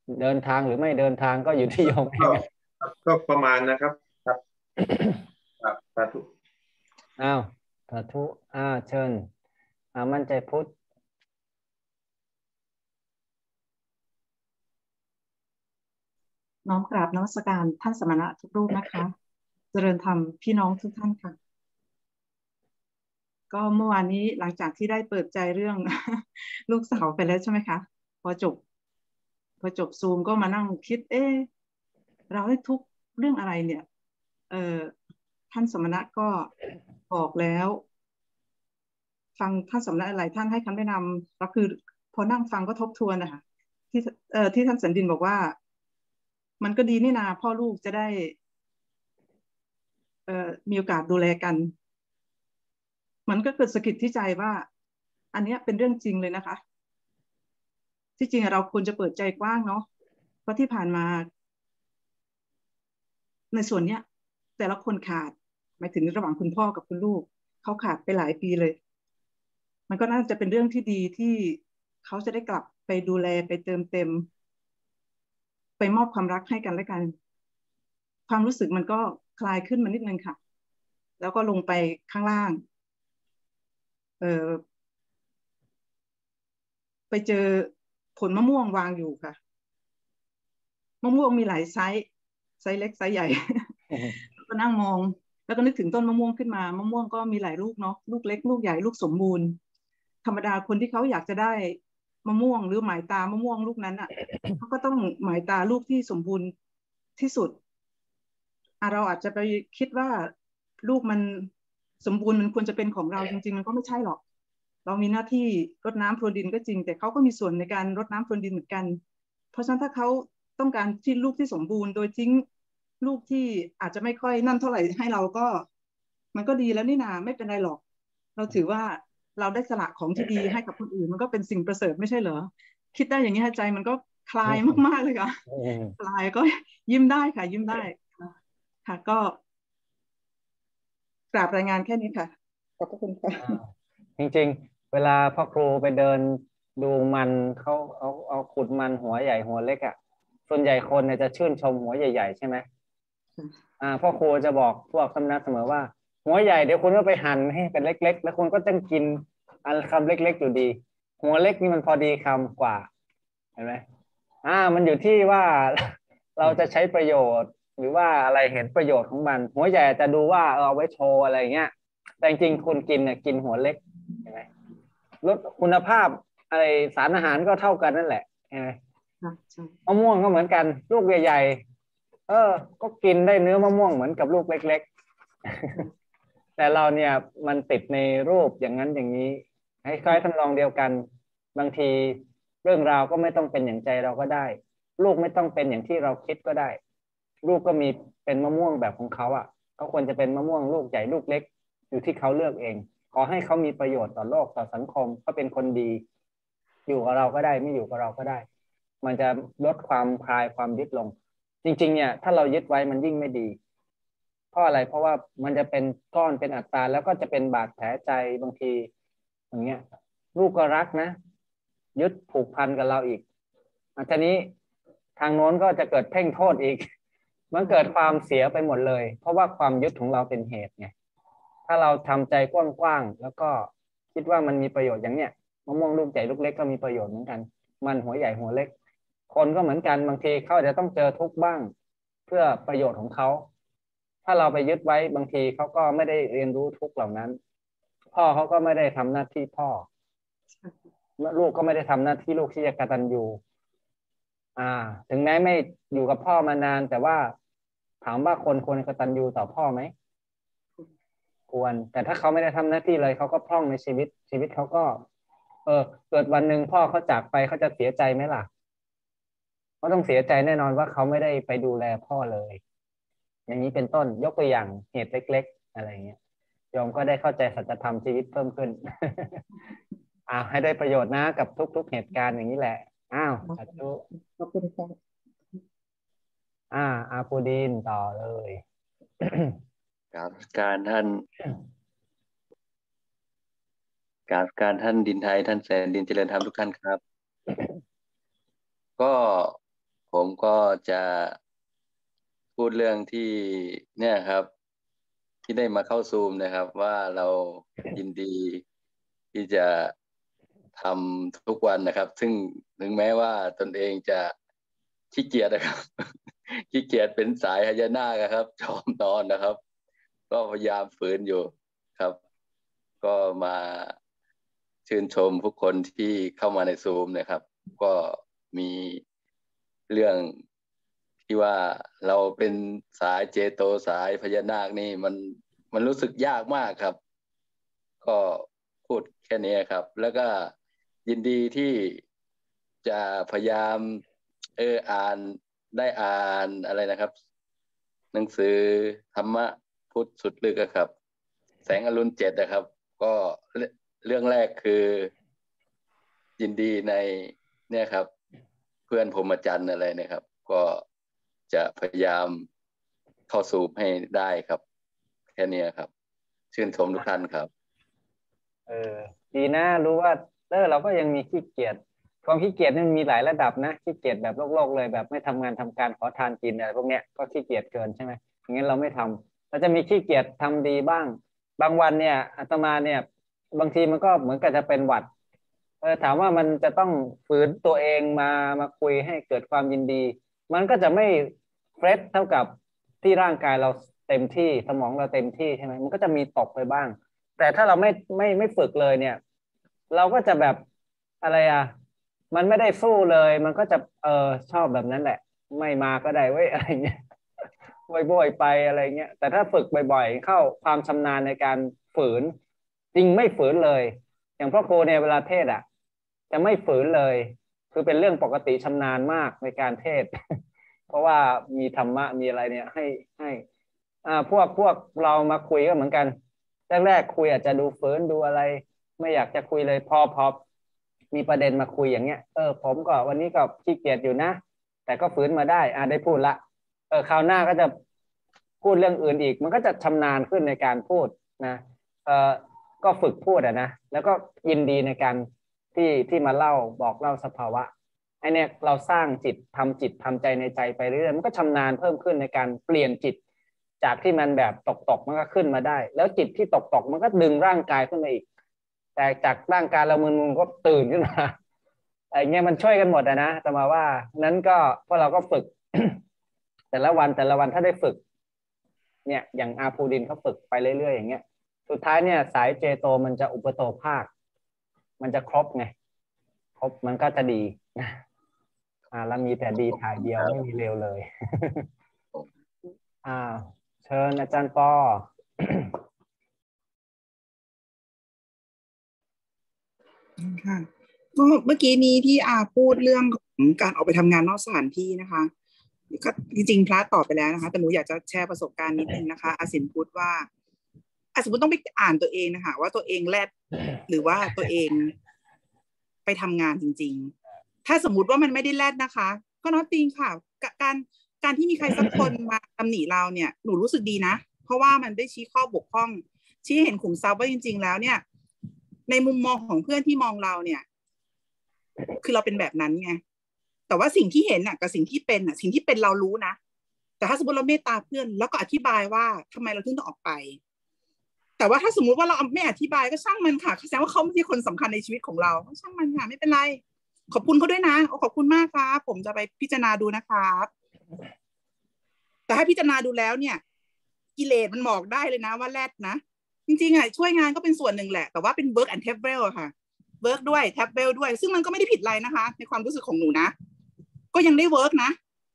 เดินทางหรือไม่เดินทางก็อยู่ที่โยมเองก็ประมาณนะครับครับครับสาธุอ้าวสาธุอ้าเชิญอ่ามั่นใจพุทธน้อมกราบนมัสการท่านสมณะทุกรูปนะคะเจริญธรรมพี่น้องทุกท่านค่ะก็เมื่อวานนี้หลังจากที่ได้เปิดใจเรื่อง ลูกสาวไปแล้วใช่ไหมคะพอจบพอจบซูมก็มานั่งคิดเอ๊ะเราได้ทุกเรื่องอะไรเนี่ยเออท่านสมณะก็บอกแล้ว ฟังท่านสมณะอะไรท่านให้คำแนะนำก็คือพอนั่งฟังก็ทบทวนนะคะที่เอ่อที่ท่านสันดินบอกว่ามันก็ดีนี่นาพ่อลูกจะได้เอ่อมีโอกาสดูแลกันมันก็เกิดสะกิดที่ใจว่าอันนี้เป็นเรื่องจริงเลยนะคะที่จริงเราควรจะเปิดใจกว้างเนาะเพราะที่ผ่านมาในส่วนเนี้ยแต่ละคนขาดหมายถึงระหว่างคุณพ่อกับคุณลูกเขาขาดไปหลายปีเลยมันก็น่าจะเป็นเรื่องที่ดีที่เขาจะได้กลับไปดูแลไปเติมเต็มไปมอบความรักให้กันและกันความรู้สึกมันก็คลายขึ้นมานิดนึงค่ะแล้วก็ลงไปข้างล่างเออไปเจอผลมะม่วงวางอยู่ค่ะมะม่วงมีหลายไซส์ไซส์เล็กไซส์ใหญ่ ก็นั่งมองแล้วก็นึกถึงต้นมะม่วงขึ้นมามะม่วงก็มีหลายลูกเนาะลูกเล็กลูกใหญ่ลูกสมบูรณ์ธรรมดาคนที่เขาอยากจะได้มะม่วงหรือหมายตามะม่วงลูกนั้นอ่ะ เขาก็ต้องหมายตาลูกที่สมบูรณ์ที่สุดอ่ะเราอาจจะไปคิดว่าลูกมันสมบูรณ์มันควรจะเป็นของเราจริงๆมันก็ไม่ใช่หรอกเรามีหน้าที่รดน้ำพรวนดินก็จริงแต่เขาก็มีส่วนในการรดน้ำพรวนดินเหมือนกันเพราะฉะนั้นถ้าเขาต้องการที่ลูกที่สมบูรณ์โดยทิ้งลูกที่อาจจะไม่ค่อยนั่นเท่าไหร่ให้เราก็มันก็ดีแล้วนี่นาไม่เป็นไรหรอกเราถือว่าเราได้สละของที่ดีให้กับคนอื่นมันก็เป็นสิ่งประเสริฐไม่ใช่เหรอคิดได้อย่างนี้ใจมันก็คลายมากๆเลยค่ะคลายก็ยิ้มได้ค่ะยิ้มได้ค่ะก็กราบรายงานแค่นี้ค่ะขอบพระคุณค่ะจริงๆเวลาพ่อครูไปเดินดูมันเขาเอาเอาขุดมันหัวใหญ่หัวเล็กอ่ะส่วนใหญ่คนเนี่ยจะชื่นชมหัวใหญ่ๆใช่ไหมอ่าพ่อครูจะบอกพวกคำนักเสมอว่าหัวใหญ่เดี๋ยวคุณก็ไปหั่นให้เป็นเล็กๆแล้วคุณก็ต้องกินอันคำเล็กๆอยู่ดีหัวเล็กนี่มันพอดีคำกว่าเห็นไหมอ่ามันอยู่ที่ว่าเราจะใช้ประโยชน์หรือว่าอะไรเห็นประโยชน์ของมันหัวใหญ่จะดูว่าเออเอาไว้โชว์อะไรเงี้ยแต่จริงๆคุณกินเนี่ยกินหัวเล็กเห็นไหมลดคุณภาพอะไรสารอาหารก็เท่ากันนั่นแหละเห็นไหมมะม่วงก็เหมือนกันลูกใหญ่ๆเออก็กินได้เนื้อมะม่วงเหมือนกับลูกเล็กๆแต่เราเนี่ยมันติดในรูปอย่างนั้นอย่างนี้คล้ายๆทำนองเดียวกันบางทีเรื่องราวก็ไม่ต้องเป็นอย่างใจเราก็ได้ลูกไม่ต้องเป็นอย่างที่เราคิดก็ได้ลูกก็มีเป็นมะม่วงแบบของเขาอ่ะเขาควรจะเป็นมะม่วงลูกใหญ่ลูกเล็กอยู่ที่เขาเลือกเองขอให้เขามีประโยชน์ต่อโลกต่อสังคมเขาเป็นคนดีอยู่กับเราก็ได้ไม่อยู่กับเราก็ได้มันจะลดความคลายความยึดลงจริงๆเนี่ยถ้าเรายึดไว้มันยิ่งไม่ดีเพราะอะไรเพราะว่ามันจะเป็นก้อนเป็นอัตราแล้วก็จะเป็นบาดแผลใจบางทีอย่างเงี้ยลูกก็รักนะยึดผูกพันกับเราอีกอันนี้ทางโน้นก็จะเกิดเพ่งโทษอีกมันเกิดความเสียไปหมดเลยเพราะว่าความยึดของเราเป็นเหตุไงถ้าเราทำใจกว้างๆแล้วก็คิดว่ามันมีประโยชน์อย่างเนี้ยมะม่วงลูกใหญ่ลูกเล็กก็มีประโยชน์เหมือนกันมันหัวใหญ่หัวเล็กคนก็เหมือนกันบางทีเขาจะต้องเจอทุกข์บ้างเพื่อประโยชน์ของเขาถ้าเราไปยึดไว้บางทีเขาก็ไม่ได้เรียนรู้ทุกข์เหล่านั้นพ่อเขาก็ไม่ได้ทำหน้าที่พ่อลูกก็ไม่ได้ทำหน้าที่ลูกที่จะกตัญญูอ่าถึงแม้ไม่อยู่กับพ่อมานานแต่ว่าถามว่าคนควรกตัญญูต่อพ่อไหมควรแต่ถ้าเขาไม่ได้ทำหน้าที่เลยเขาก็พร่องในชีวิตชีวิตเขาก็เออเกิดวันหนึ่งพ่อเขาจากไปเขาจะเสียใจไหมล่ะเขาต้องเสียใจแน่นอนว่าเขาไม่ได้ไปดูแลพ่อเลยอย่างนี้เป็นต้นยกตัวอย่างเหตุเล็กๆอะไรเงี้ยโยมก็ได้เข้าใจสัจธรรมชีวิตเพิ่มขึ้น อ่าให้ได้ประโยชน์นะกับทุกๆเหตุการณ์อย่างนี้แหละอ้าวสาธุขอบคุณค่ะอ่าอาปูดินต่อเลยการการท่านการการท่านดินไทยท่านแสนดินเจริญธรรมทุกท่านครับ ก็ผมก็จะพูดเรื่องที่เนี่ยครับที่ได้มาเข้าซูมนะครับว่าเรายินดีที่จะทำทุกวันนะครับซึ่งถึงแม้ว่าตนเองจะขี้เกียจนะครับ ขี้เกียจเป็นสายหายนาคครับชอบนอนนะครับก็พยายามฝืนอยู่ครับก็มาชื่นชมทุกคนที่เข้ามาในซูมนะครับก็มีเรื่องที่ว่าเราเป็นสายเจโตสายพญานาคนี่มันมันรู้สึกยากมากครับก็พูดแค่นี้ครับแล้วก็ยินดีที่จะพยายามเอออ่านได้อ่านอะไรนะครับหนังสือธรรมะพุทธสุดลึกครับแสงอรุณเจ็ดนะครับก็เรื่องแรกคือยินดีในเนี่ยครับเพื่อนพรหมจรรย์อะไรนะครับก็จะพยายามเข้าสู่ให้ได้ครับแค่นี้ครับชื่นชมทุกท่านครับเออดีนะรู้ว่าเออเราก็ยังมีขี้เกียจความขี้เกียจนี่มันมีหลายระดับนะขี้เกียจแบบโลกๆเลยแบบไม่ทำงานทำการขอทานกินอะไรพวกเนี้ยก็ขี้เกียจเกินใช่ไหมอย่างงั้นเราไม่ทำเราจะมีขี้เกียจทำดีบ้างบางวันเนี่ยอาตมาเนี่ยบางทีมันก็เหมือนกับจะเป็นหวัดเออถามว่ามันจะต้องฝืนตัวเองมามาคุยให้เกิดความยินดีมันก็จะไม่เฟรชเท่ากับที่ร่างกายเราเต็มที่สมองเราเต็มที่ใช่ไหมมันก็จะมีตกไปบ้างแต่ถ้าเราไม่ไม่ไม่ฝึกเลยเนี่ยเราก็จะแบบอะไรอ่ะมันไม่ได้สู้เลยมันก็จะเออชอบแบบนั้นแหละไม่มาก็ได้เว้ยอะไรเงี้ยบ่อยๆไปอะไรเงี้ยแต่ถ้าฝึกบ่อยๆเข้าความชำนาญในการฝืนจริงไม่ฝืนเลยอย่างพ่อครูเนี่ยเวลาเทศอ่ะจะไม่ฝืนเลยคือเป็นเรื่องปกติชำนาญมากในการเทศ เพราะว่ามีธรรมะมีอะไรเนี่ยให้ให้อ่าพวกพวกเรามาคุยก็เหมือนกันแรกๆคุยอาจจะดูฝืนดูอะไรไม่อยากจะคุยเลยพอพอมีประเด็นมาคุยอย่างเงี้ยเออผมก็วันนี้ก็ขี้เกียจอยู่นะแต่ก็ฝืนมาได้อ่าได้พูดละเออคราวหน้าก็จะพูดเรื่องอื่นอีกมันก็จะชำนาญขึ้นในการพูดนะเออก็ฝึกพูดอ่ะนะแล้วก็ยินดีในการที่ที่มาเล่าบอกเล่าสภาวะไอเนี่ยเราสร้างจิตทำจิตทำใจในใจไปเรื่อยๆมันก็ชำนาญเพิ่มขึ้นในการเปลี่ยนจิตจากที่มันแบบตกตกมันก็ขึ้นมาได้แล้วจิตที่ตกตกมันก็ดึงร่างกายขึ้นมาอีกแต่จากร่างกายเรามึนๆก็ตื่นขึ้นมาไอ้เงี้ยมันช่วยกันหมดนะแต่มาว่านั้นก็พวกเราก็ฝึก แต่ละวันแต่ละวันถ้าได้ฝึกเนี่ยอย่างอาภูดินเขาฝึกไปเรื่อยๆอย่างเงี้ยสุดท้ายเนี่ยสายเจโตมันจะอุปโตภาคมันจะครบไงครบมันก็จะดีอ่าแล้วมีแต่ดีถ่ายเดียวไม่มีเลวเลย อ่าเชิญอาจารย์ปอค่ะก็เมื่อกี้นี้ที่อาพูดเรื่องของการออกไปทำงานนอกสถานที่นะคะก็จริงๆพระตอบไปแล้วนะคะแต่หนูอยากจะแชร์ประสบการณ์นิดนึงนะคะอาสินพูดว่าอาสมมติต้องไปอ่านตัวเองนะคะว่าตัวเองแลดหรือว่าตัวเองไปทำงานจริงๆถ้าสมมุติว่ามันไม่ได้แลดนะคะก็น้อยจริงค่ะการการที่มีใครสักคนมาตำหนิเราเนี่ยหนูรู้สึกดีนะเพราะว่ามันได้ชี้ข้อบกพร่องชี้เห็นขุมทรัพย์ว่าจริงๆแล้วเนี่ยในมุมมองของเพื่อนที่มองเราเนี่ยคือเราเป็นแบบนั้นไงแต่ว่าสิ่งที่เห็นน่ะกับสิ่งที่เป็นน่ะสิ่งที่เป็นเรารู้นะแต่ถ้าสมมติเราเมตตาเพื่อนแล้วก็อธิบายว่าทำไมเราถึงต้องออกไปแต่ว่าถ้าสมมุติว่าเราไม่อธิบายก็ช่างมันค่ะแสดงว่าเขาไม่ใช่คนสำคัญในชีวิตของเราช่างมันค่ะไม่เป็นไรขอบคุณเขาด้วยนะขอบคุณมากครับผมจะไปพิจารณาดูนะครับแต่ให้พิจารณาดูแล้วเนี่ยกิเลสมันบอกได้เลยนะว่าแรดนะจริงๆอ่ะช่วยงานก็เป็นส่วนหนึ่งแหละแต่ว่าเป็น work and travel อะค่ะ work ด้วย travel ด้วยซึ่งมันก็ไม่ได้ผิดอะไรนะคะในความรู้สึกของหนูนะก็ยังได้ work นะ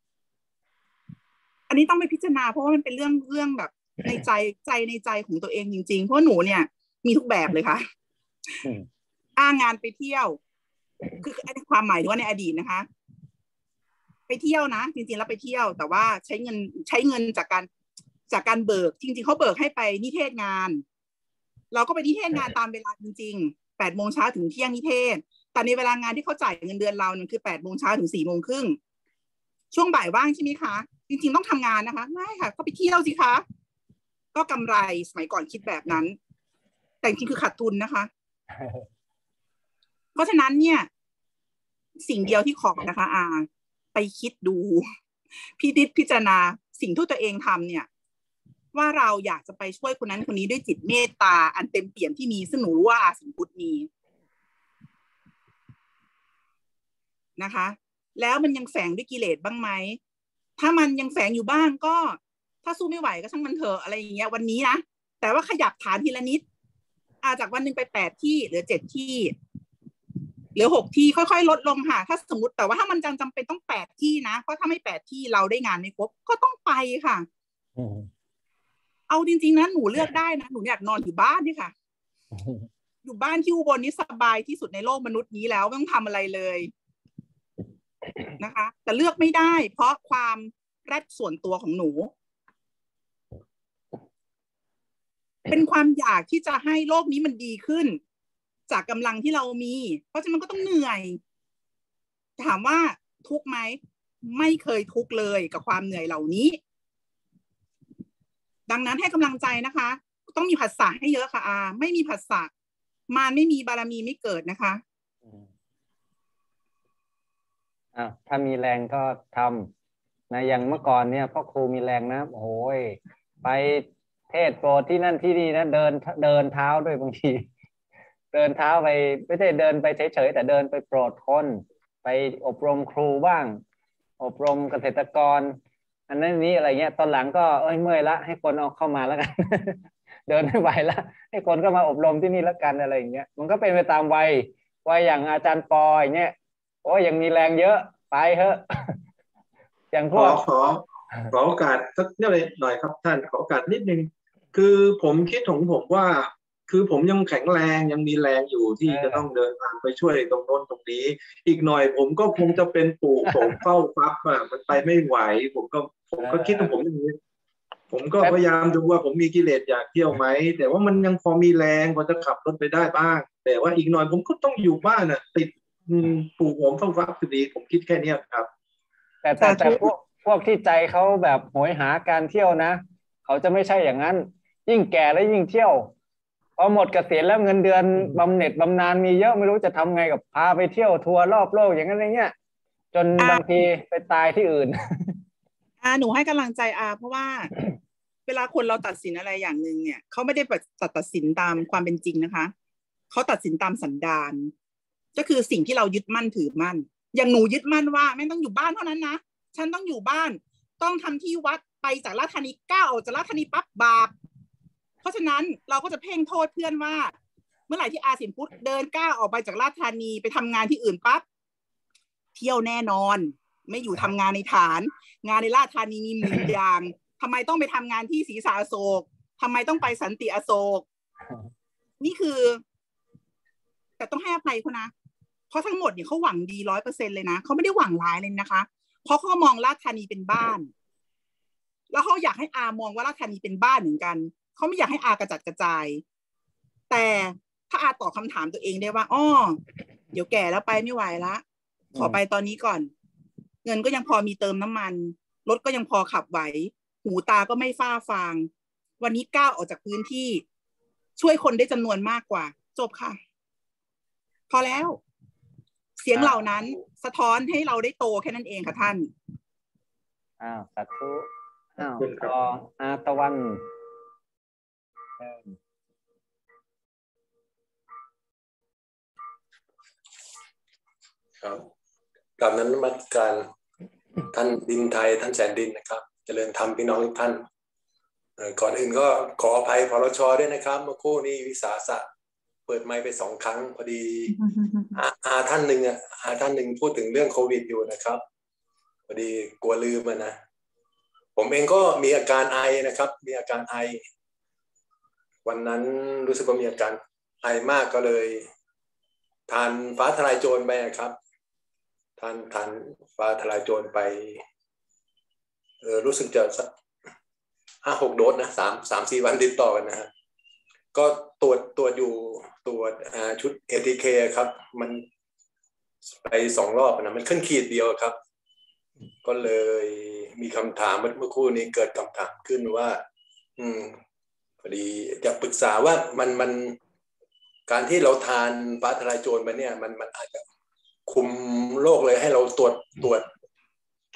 อันนี้ต้องไปพิจารณาเพราะว่ามันเป็นเรื่องเรื่องแบบในใจใจในใจของตัวเองจริงๆเพราะหนูเนี่ยมีทุกแบบเลยค่ะอ้างงานไปเที่ยวคือความหมายถึงว่าในอดีตนะคะไปเที่ยวนะจริงๆแล้วไปเที่ยวแต่ว่าใช้เงินใช้เงินจากการจากการเบิกจริงๆเขาเบิกให้ไปนิเทศงานเราก็ไปนิเทศงานตามเวลาจริงๆแปดโมงเช้าถึงเที่ยงนิเทศแต่ในเวลางานที่เขาจ่ายเงินเดือนเราเนี่ยคือแปดโมงเช้าถึงสี่โมงครึ่งช่วงบ่ายว่างใช่ไหมคะจริงๆต้องทำงานนะคะไม่ค่ะก็ไปเที่ยวสิคะก็กำไรสมัยก่อนคิดแบบนั้นแต่จริงๆคือขาดทุนนะคะ เพราะฉะนั้นเนี่ยสิ่งเดียวที่ขอนะคะอาไปคิดดูพิจิตพิจารณาสิ่งที่ตัวเองทำเนี่ยว่าเราอยากจะไปช่วยคนนั้นคนนี้ด้วยจิตเมตตาอันเต็มเปี่ยมที่มีซึ่งหนูรู้ว่าอาสิงพุทธมีนะคะแล้วมันยังแฝงด้วยกิเลสบ้างไหมถ้ามันยังแฝงอยู่บ้างก็ถ้าสู้ไม่ไหวก็ช่างมันเถอะอะไรอย่างเงี้ยวันนี้นะแต่ว่าขยับฐานทีละนิดอาจากวันหนึ่งไปแปดที่เหลือเจ็ดที่เหลือหกที่ค่อยๆลดลงค่ะถ้าสมมติแต่ว่าถ้ามันจำเป็นต้องแปดที่นะเพราะถ้าไม่แปดที่เราได้งานไม่ครบก็ต้องไปค่ะเอาจริงๆนะหนูเลือกได้นะหนูอยากนอนอยู่บ้านนี่ค่ะอยู่บ้านที่อุบลนี่สบายที่สุดในโลกมนุษย์นี้แล้วไม่ต้องทำอะไรเลยนะคะแต่เลือกไม่ได้เพราะความแรดส่วนตัวของหนูเป็นความอยากที่จะให้โลกนี้มันดีขึ้นจากกำลังที่เรามีเพราะฉะนั้นมันก็ต้องเหนื่อยถามว่าทุกข์ไหมไม่เคยทุกข์เลยกับความเหนื่อยเหล่านี้ดังนั้นให้กำลังใจนะคะต้องมีผัสสะให้เยอะค่ะอาไม่มีผัสสะมารไม่มีบารมีไม่เกิดนะคะอ่ะถ้ามีแรงก็ทำนะอย่างเมื่อก่อนเนี่ยพ่อครูมีแรงนะโอ้ยไปเทศโปรดที่นั่นที่นี่นะเดินเดินเท้าด้วยบางทีเดินเท้าไปไม่ใช่เดินไปเฉยๆแต่เดินไปโปรดคนไปอบรมครูบ้างอบรมเกษตรกรอันนั้นนี้อะไรเงี้ยตอนหลังก็เอ้ยเมื่อยละให้คนเอาเข้ามาแล้วกัน เดินไม่ไหวละให้คนก็มาอบรมที่นี่แล้วกันอะไรอย่างเงี้ยมันก็เป็นไปตามวัยวัยอย่างอาจารย์ปออย่างเงี้ยโอ้ยยังมีแรงเยอะไปเถอะ อย่างพวกขอขอโอกาสสักนิดหน่อยครับท่านขอโอกาสนิดนึงคือผมคิดของผมว่าคือผมยังแข็งแรงยังมีแรงอยู่ที่จะต้องเดินทางไปช่วยตรงโน้นตรงนี้อีกหน่อยผมก็คงจะเป็นปู่ผมเฝ้าทรัพย์อ่ะมันไปไม่ไหวผมก็ผมก็คิดของผมอย่างนี้ผมก็พยายามดูว่าผมมีกิเลสอยากเที่ยวไหมแต่ว่ามันยังพอมีแรงพอจะขับรถไปได้บ้างแต่ว่าอีกหน่อยผมก็ต้องอยู่บ้านอ่ะติดปู่ผมเฝ้าทรัพย์คือดีผมคิดแค่นี้ครับแต่แต่แต่พวกพวกที่ใจเขาแบบโหยหาการเที่ยวนะเขาจะไม่ใช่อย่างนั้นยิ่งแก่แล้วยิ่งเที่ยวพอหมดเกษียณแล้วเงินเดือนบำเหน็จบำนาญมีเยอะไม่รู้จะทำไงกับพาไปเที่ยวทัวร์รอบโลกอย่างนั้นอะไรเงี้ยจนบางทีไปตายที่อื่นอาหนูให้กำลังใจอาเพราะว่า เวลาคนเราตัดสินอะไรอย่างหนึ่งเนี่ยเขาไม่ได้ตัดตัดสินตามความเป็นจริงนะคะเขาตัดสินตามสันดานก็คือสิ่งที่เรายึดมั่นถือมั่นอย่างหนูยึดมั่นว่าไม่ต้องอยู่บ้านเท่านั้นนะฉันต้องอยู่บ้านต้องทำที่วัดไปจากราชธานีก้าวออกจากราชธานีปั๊บบาปเพราะฉะนั้นเราก็จะเพ่งโทษเพื่อนว่าเมื่อไหร่ที่อาสินพุทธเดินก้าวออกไปจากราชธานีไปทำงานที่อื่นปั๊บเที่ยวแน่นอนไม่อยู่ทำงานในฐานงานในราชธานีมีหมื่นอย่างทำไมต้องไปทำงานที่ศรีสาอโศกทำไมต้องไปสันติอโศกนี่คือแต่ต้องให้อภัยเขานะเพราะทั้งหมดเนี่ยเขาหวังดีร้อยเปอร์เซ็นต์เลยนะเขาไม่ได้หวังร้ายเลยนะคะเพราะเขามองราชธานีเป็นบ้านแล้วเขาอยากให้อามองว่าราชธานีเป็นบ้านเหมือนกันเขาไม่อยากให้อากระจัดกระจายแต่ถ้าอาตอบคำถามตัวเองได้ว่าอ้อเดี๋ยวแก่แล้วไปไม่ไหวละขอไปตอนนี้ก่อนเงินก็ยังพอมีเติมน้ำมันรถก็ยังพอขับไหวหูตาก็ไม่ฟ้าฟางวันนี้ก้าวออกจากพื้นที่ช่วยคนได้จำนวนมากกว่าจบค่ะพอแล้วเสียงเหล่านั้นสะท้อนให้เราได้โตแค่นั้นเองค่ะท่านอ้าวสาธุอ้าวต่ออาตะวันครับกราบนั้นมาการท่านดินไทยท่านแสนดินนะครับเจริญธรรมพี่น้องทุกท่านก่อนอื่นก็ขออภัยพรช.ด้วยนะครับเมื่อคู่นี้วิสาสะเปิดไมค์ไปสองครั้งพอดีอาอาท่านหนึ่งอ่ะอาท่านหนึ่งพูดถึงเรื่องโควิดอยู่นะครับพอดีกลัวลืมมันนะผมเองก็มีอาการไอนะครับมีอาการไอวันนั้นรู้สึกว่ามีอาการไอมากก็เลยทานฟ้าทลายโจรไปครับทานทานฟ้าทลายโจรไปเออรู้สึกจะสักห้าหกโดสนะสามสามสี่วันติดต่อกันนะฮะก็ตรวจตรวจอยู่ตรวจชุด เอ ที เค ครับมันไปสองรอบนะมันขึ้นขีดเดียวครับก็เลยมีคำถามเมื่อครู่นี้เกิดคำถามขึ้นว่าอืมพอดีจะปรึกษาว่ามันมันการที่เราทานฟ้าทลายโจรไปเนี่ยมันมันอาจจะคุมโรคเลยให้เราตรวจตรวจ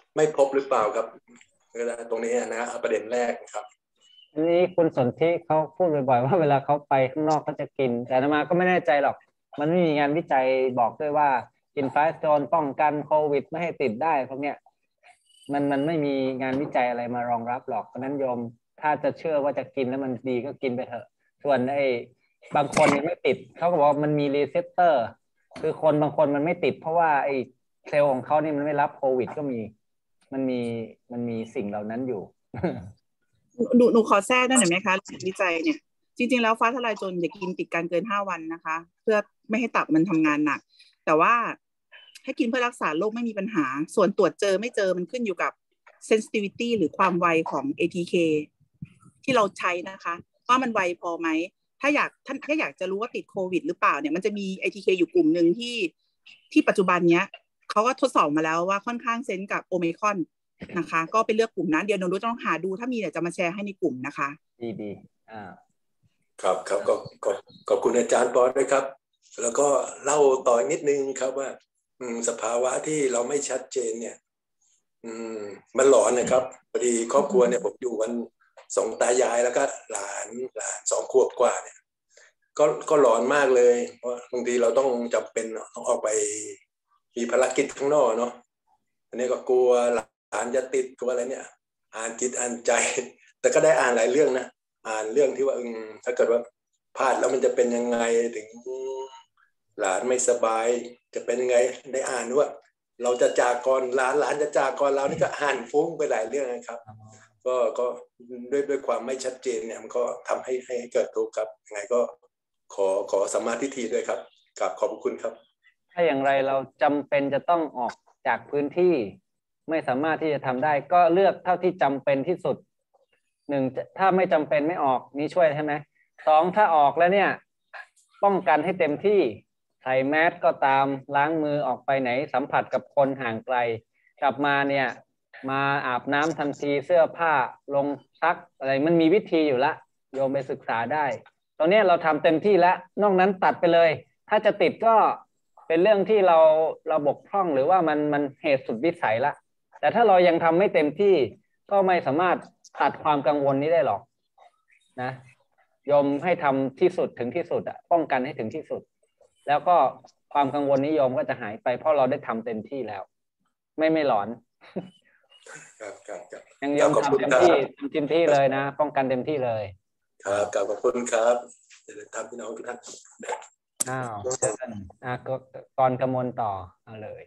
ไม่พบหรือเปล่าครับตรงนี้นะประเด็นแรกครับอันนี้คุณสนธิเขาพูดบ่อยๆว่าเวลาเขาไปข้างนอกเขาจะกินแต่อาตมาก็ไม่แน่ใจหรอกมันไม่มีงานวิจัยบอกด้วยว่ากินไฟสโตนป้องกันโควิดไม่ให้ติดได้พวกเนี้ยมันมันไม่มีงานวิจัยอะไรมารองรับหรอกเพราะนั้นโยมถ้าจะเชื่อว่าจะกินแล้วมันดีก็กินไปเถอะส่วนไอ้บางคนยังไม่ติดเขาก็บอกมันมีรีเซปเตอร์คือคนบางคนมันไม่ติดเพราะว่าไอ้เซลล์ของเขานี่มันไม่รับโควิดก็มีมันมีมันมีสิ่งเหล่านั้นอยู่หนูหนูขอแทรกได้หน่อยไหมคะวิจัยเนี่ยจริงๆแล้วฟ้าทลายโจรอย่ากินติดกันเกินห้าวันนะคะเพื่อไม่ให้ตับมันทำงานหนักแต่ว่าให้กินเพื่อรักษาโรคไม่มีปัญหาส่วนตรวจเจอไม่เจอมันขึ้นอยู่กับ sensitivity หรือความไวของ เอ ที เค ที่เราใช้นะคะว่ามันไวพอไหมถ้าอยากท่านถ้าอยากจะรู้ว่าติดโควิดหรือเปล่าเนี่ยมันจะมี เอ ที เค อยู่กลุ่มหนึ่งที่ที่ปัจจุบันเนี้ยเขาก็ทดสอบมาแล้วว่าค่อนข้างเซนส์กับโอไมครอนนะคะก็ไปเลือกกลุ่มนั้นเดี๋ยวหนูรู้ต้องหาดูถ้ามีเดี๋ยวจะมาแชร์ให้ในกลุ่มนะคะดีดีอ่าครับครับก็ก็ขอบคุณอาจารย์ปอด้วยครับแล้วก็เล่าต่อนิดนึงครับว่าอืมสภาวะที่เราไม่ชัดเจนเนี่ยอืมมันหลอนนะครับพอดีครอบครัวเนี่ยผมอยู่กันสองตายายแล้วก็หลานหลานสองขวบกว่าเนี่ยก็ก็หลอนมากเลยเพราะบางทีเราต้องจำเป็นต้องออกไปมีภารกิจข้างนอกเนาะอันนี้ก็กลัวหลานจะติดกลัวอะไรเนี่ยอ่านจิตอ่านใจแต่ก็ได้อ่านหลายเรื่องนะอ่านเรื่องที่ว่าอืมถ้าเกิดว่าพลาดแล้วมันจะเป็นยังไงถึงหลานไม่สบายจะเป็นยังไงได้อ่านว่าเราจะจากก่อนหลานหลานจะจากก่อนเรานี่ก็อ่านฟุ้งไปหลายเรื่องนะครับก็ก็ด้วยด้วยความไม่ชัดเจนเนี่ยมันก็ทำให้ให้เกิดทุกข์ครับยังไงก็ขอขอสัมมาทิฏฐิด้วยครับกราบขอบคุณครับถ้าอย่างไรเราจำเป็นจะต้องออกจากพื้นที่ไม่สามารถที่จะทำได้ก็เลือกเท่าที่จำเป็นที่สุดหนึ่งถ้าไม่จำเป็นไม่ออกนี่ช่วยใช่ไหมสองถ้าออกแล้วเนี่ยป้องกันให้เต็มที่ใส่แมสก็ตามล้างมือออกไปไหนสัมผัสกับคนห่างไกลกลับมาเนี่ยมาอาบน้ำทันทีเสื้อผ้าลงซักอะไรมันมีวิธีอยู่ละโยมไปศึกษาได้ตอนนี้เราทำเต็มที่แล้วนอกนั้นตัดไปเลยถ้าจะติดก็เป็นเรื่องที่เราเราบกพร่องหรือว่ามันมันเหตุสุดวิสัยละแต่ถ้าเรายังทำไม่เต็มที่ก็ไม่สามารถตัดความกังวลนี้ได้หรอกนะโยมให้ทำที่สุดถึงที่สุดอะป้องกันให้ถึงที่สุดแล้วก็ความกังวลนิยมก็จะหายไปเพราะเราได้ทำเต็มที่แล้วไม่ไม่หลอนครับครับครับยังยอมทำเต็มที่ทำเต็มที่เลยนะป้องกันเต็มที่เลยครับขอบคุณครับจะทำพี่น้องทุกท่านอ้าวอ่ะก็ก่อนกมลต่อเอาเลย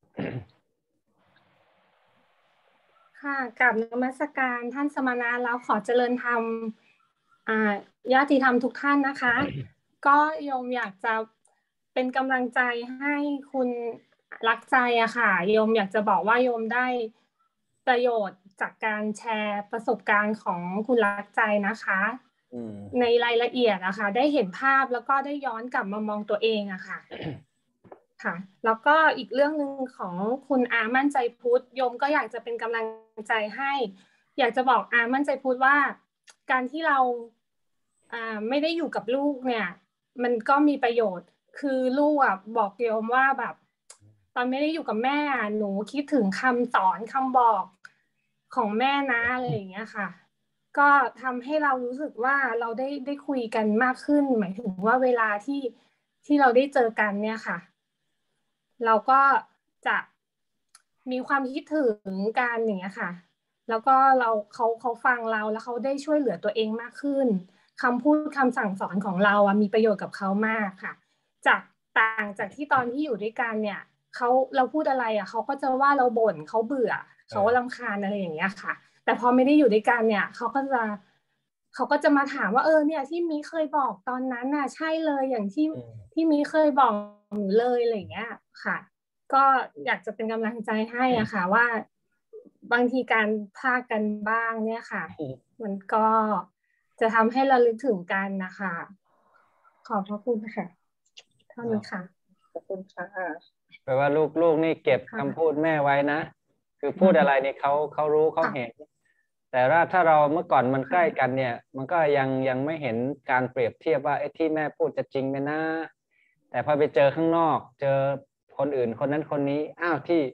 ค่ะกับนมัสการท่านสมณะแล้วขอเจริญธรรมอ่าญาติธรรมทุกท่านนะคะ ก็โยมอยากจะเป็นกำลังใจให้คุณรักใจอะค่ะโยมอยากจะบอกว่าโยมได้ประโยชน์จากการแชร์ประสบการณ์ของคุณรักใจนะคะในรายละเอียดนะคะได้เห็นภาพแล้วก็ได้ย้อนกลับมามองตัวเองอะค่ะค่ะแล้วก็อีกเรื่องนึงของคุณอามั่นใจพุทธโยมก็อยากจะเป็นกำลังใจให้อยากจะบอกอามั่นใจพุทธว่าการที่เราอ่าไม่ได้อยู่กับลูกเนี่ยมันก็มีประโยชน์คือลูกอ่ะบอกโยมว่าแบบตอนไม่ได้อยู่กับแม่หนูคิดถึงคำสอนคำบอกของแม่นะอะไรอย่างเงี้ยค่ะก็ทำให้เรารู้สึกว่าเราได้ได้คุยกันมากขึ้นหมายถึงว่าเวลาที่ที่เราได้เจอกันเนี่ยค่ะเราก็จะมีความคิดถึงกันอย่างเงี้ยค่ะแล้วก็เราเขาเขาฟังเราแล้วเขาได้ช่วยเหลือตัวเองมากขึ้นคำพูดคำสั่งสอนของเราอะมีประโยชน์กับเขามากค่ะจากต่างจากที่ตอนที่อยู่ด้วยกันเนี่ยเขาเราพูดอะไรอะเขาก็จะว่าเราบ่นเขาเบื่อเขารำคาญอะไรอย่างเงี้ยค่ะแต่พอไม่ได้อยู่ด้วยกันเนี่ยเขาก็จะเขาก็จะมาถามว่าเออเนี่ยที่มีเคยบอกตอนนั้นน่ะใช่เลยอย่างที่ที่มีเคยบอกหนูเลยอะไรอย่างเงี้ยค่ะก็อยากจะเป็นกำลังใจให้อะค่ะว่าบางทีการพลาดกันบ้างเนี่ยค่ะมันก็จะทำให้เราลึกถึงกันนะคะขอบพระคุณค่ะเท่านี้ค่ะขอบคุณค่ะแปลว่าลูกๆนี่เก็บคำพูดแม่ไว้นะคือพูดอะไรเนี่ยเขาเขารู้เขาเห็นแต่ว่าถ้าเราเมื่อก่อนมันใกล้กันเนี่ยมันก็ยังยังไม่เห็นการเปรียบเทียบว่าไอ้ที่แม่พูดจะจริงไหมนะแต่พอไปเจอข้างนอกเจอคนอื่นคนนั้นคนนี้อ้าวที่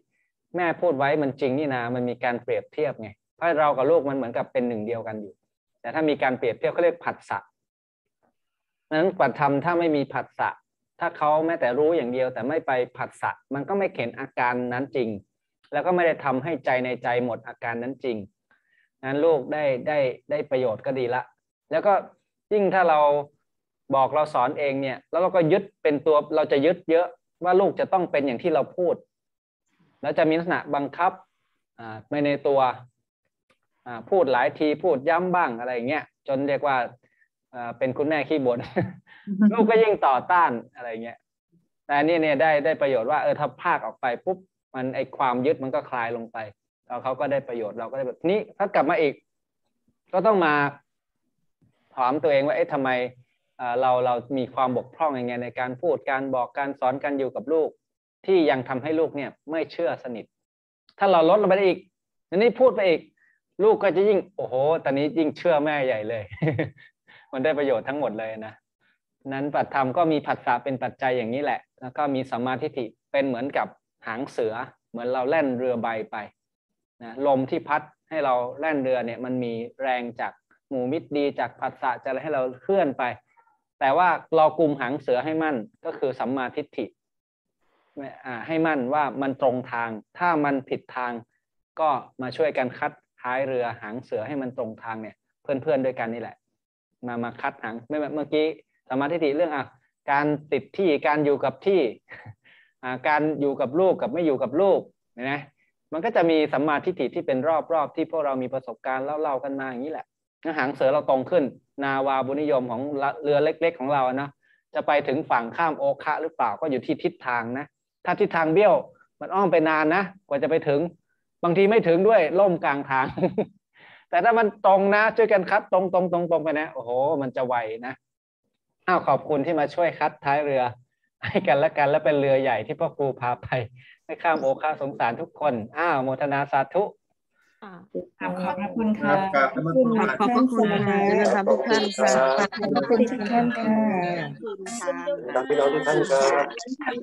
แม่พูดไว้มันจริงนี่นามันมีการเปรียบเทียบไงเพราะเรากับลูกมันเหมือนกับเป็นหนึ่งเดียวกันอยู่แต่ถ้ามีการเปรียบเทียบเขาเรียกผัสสะนั้นปัจธรรมถ้าไม่มีผัสสะถ้าเขาแม้แต่รู้อย่างเดียวแต่ไม่ไปผัสสะมันก็ไม่เห็นอาการนั้นจริงแล้วก็ไม่ได้ทำให้ใจในใจหมดอาการนั้นจริงนั้นลูกได้ได้ได้ประโยชน์ก็ดีละแล้วก็ยิ่งถ้าเราบอกเราสอนเองเนี่ยแล้วเราก็ยึดเป็นตัวเราจะยึดเยอะว่าลูกจะต้องเป็นอย่างที่เราพูดแล้วจะมีลักษณะบังคับอ่าไม่ในตัวอ่าพูดหลายทีพูดย้ำบ้างอะไรเงี้ยจนเรียกว่าอ่าเป็นคุณแม่ขี้บ่น ลูกก็ยิ่งต่อต้านอะไรเงี้ยแต่นี่เนี่ยได้ได้ประโยชน์ว่าเออถ้าพากออกไปปุ๊บมันไอความยึดมันก็คลายลงไปแล้วเขาก็ได้ประโยชน์เราก็ได้แบบนี้ถ้ากลับมาอีกก็ต้องมาถามตัวเองว่าเอ๊ะทำไมเราเรามีความบกพร่องยังไงในการพูดการบอกการสอนการอยู่กับลูกที่ยังทำให้ลูกเนี่ยไม่เชื่อสนิทถ้าเราลดลงไปอีกนี่พูดไปอีกลูกก็จะยิ่งโอ้โหตอนนี้ยิ่งเชื่อแม่ใหญ่เลย มันได้ประโยชน์ทั้งหมดเลยนะนั้นปัจธรรมก็มีผัสสะเป็นปัจจัยอย่างนี้แหละแล้วก็มีสัมมาทิฏฐิเป็นเหมือนกับหางเสือเหมือนเราแล่นเรือใบไปนะลมที่พัดให้เราแล่นเรือเนี่ยมันมีแรงจากหมู่มิตรดีจากผัสสะจะให้เราเคลื่อนไปแต่ว่าเรากุมหางเสือให้มั่นก็คือสัมมาทิฏฐิให้มั่นว่ามันตรงทางถ้ามันผิดทางก็มาช่วยกันคัดท้ายเรือหางเสือให้มันตรงทางเนี่ยเพื่อนๆด้วยกันนี่แหละมามาคัดหางเมื่อกี้สัมมาทิฏฐิเรื่องอ่ะการติดที่การอยู่กับที่การอยู่กับลูกกับไม่อยู่กับลูกนะมันก็จะมีสัมมาทิฏฐิที่เป็นรอบๆที่พวกเรามีประสบการณ์เล่าๆกันมาอย่างนี้แหละหางเสือเราตรงขึ้นนาวาบุญนิยมของเรือเล็กๆของเรานะจะไปถึงฝั่งข้ามโอคะหรือเปล่าก็อยู่ที่ทิศทางนะถ้าทิศทางเบี้ยวมันอ้อมไปนานนะกว่าจะไปถึงบางทีไม่ถึงด้วยล่มกลางทาง แต่ถ้ามันตรงนะช่วยกันคัดตรงตรงตรงตรงไปนะโอ้โหมันจะไวนะอ้าวขอบคุณที่มาช่วยคัดท้ายเรือให้กันและกันและเป็นเรือใหญ่ที่พ่อครูพาไปให้ข้ามโอคะสงสารทุกคนอ้าวโมทนาสาธุขอบพระคุณค่ะขอบพระคุณค่ะขอบพระคุณค่ะทุกท่านค่ะขอบคุณทุกท่านค่ะพี่น้องทุกท่านครับ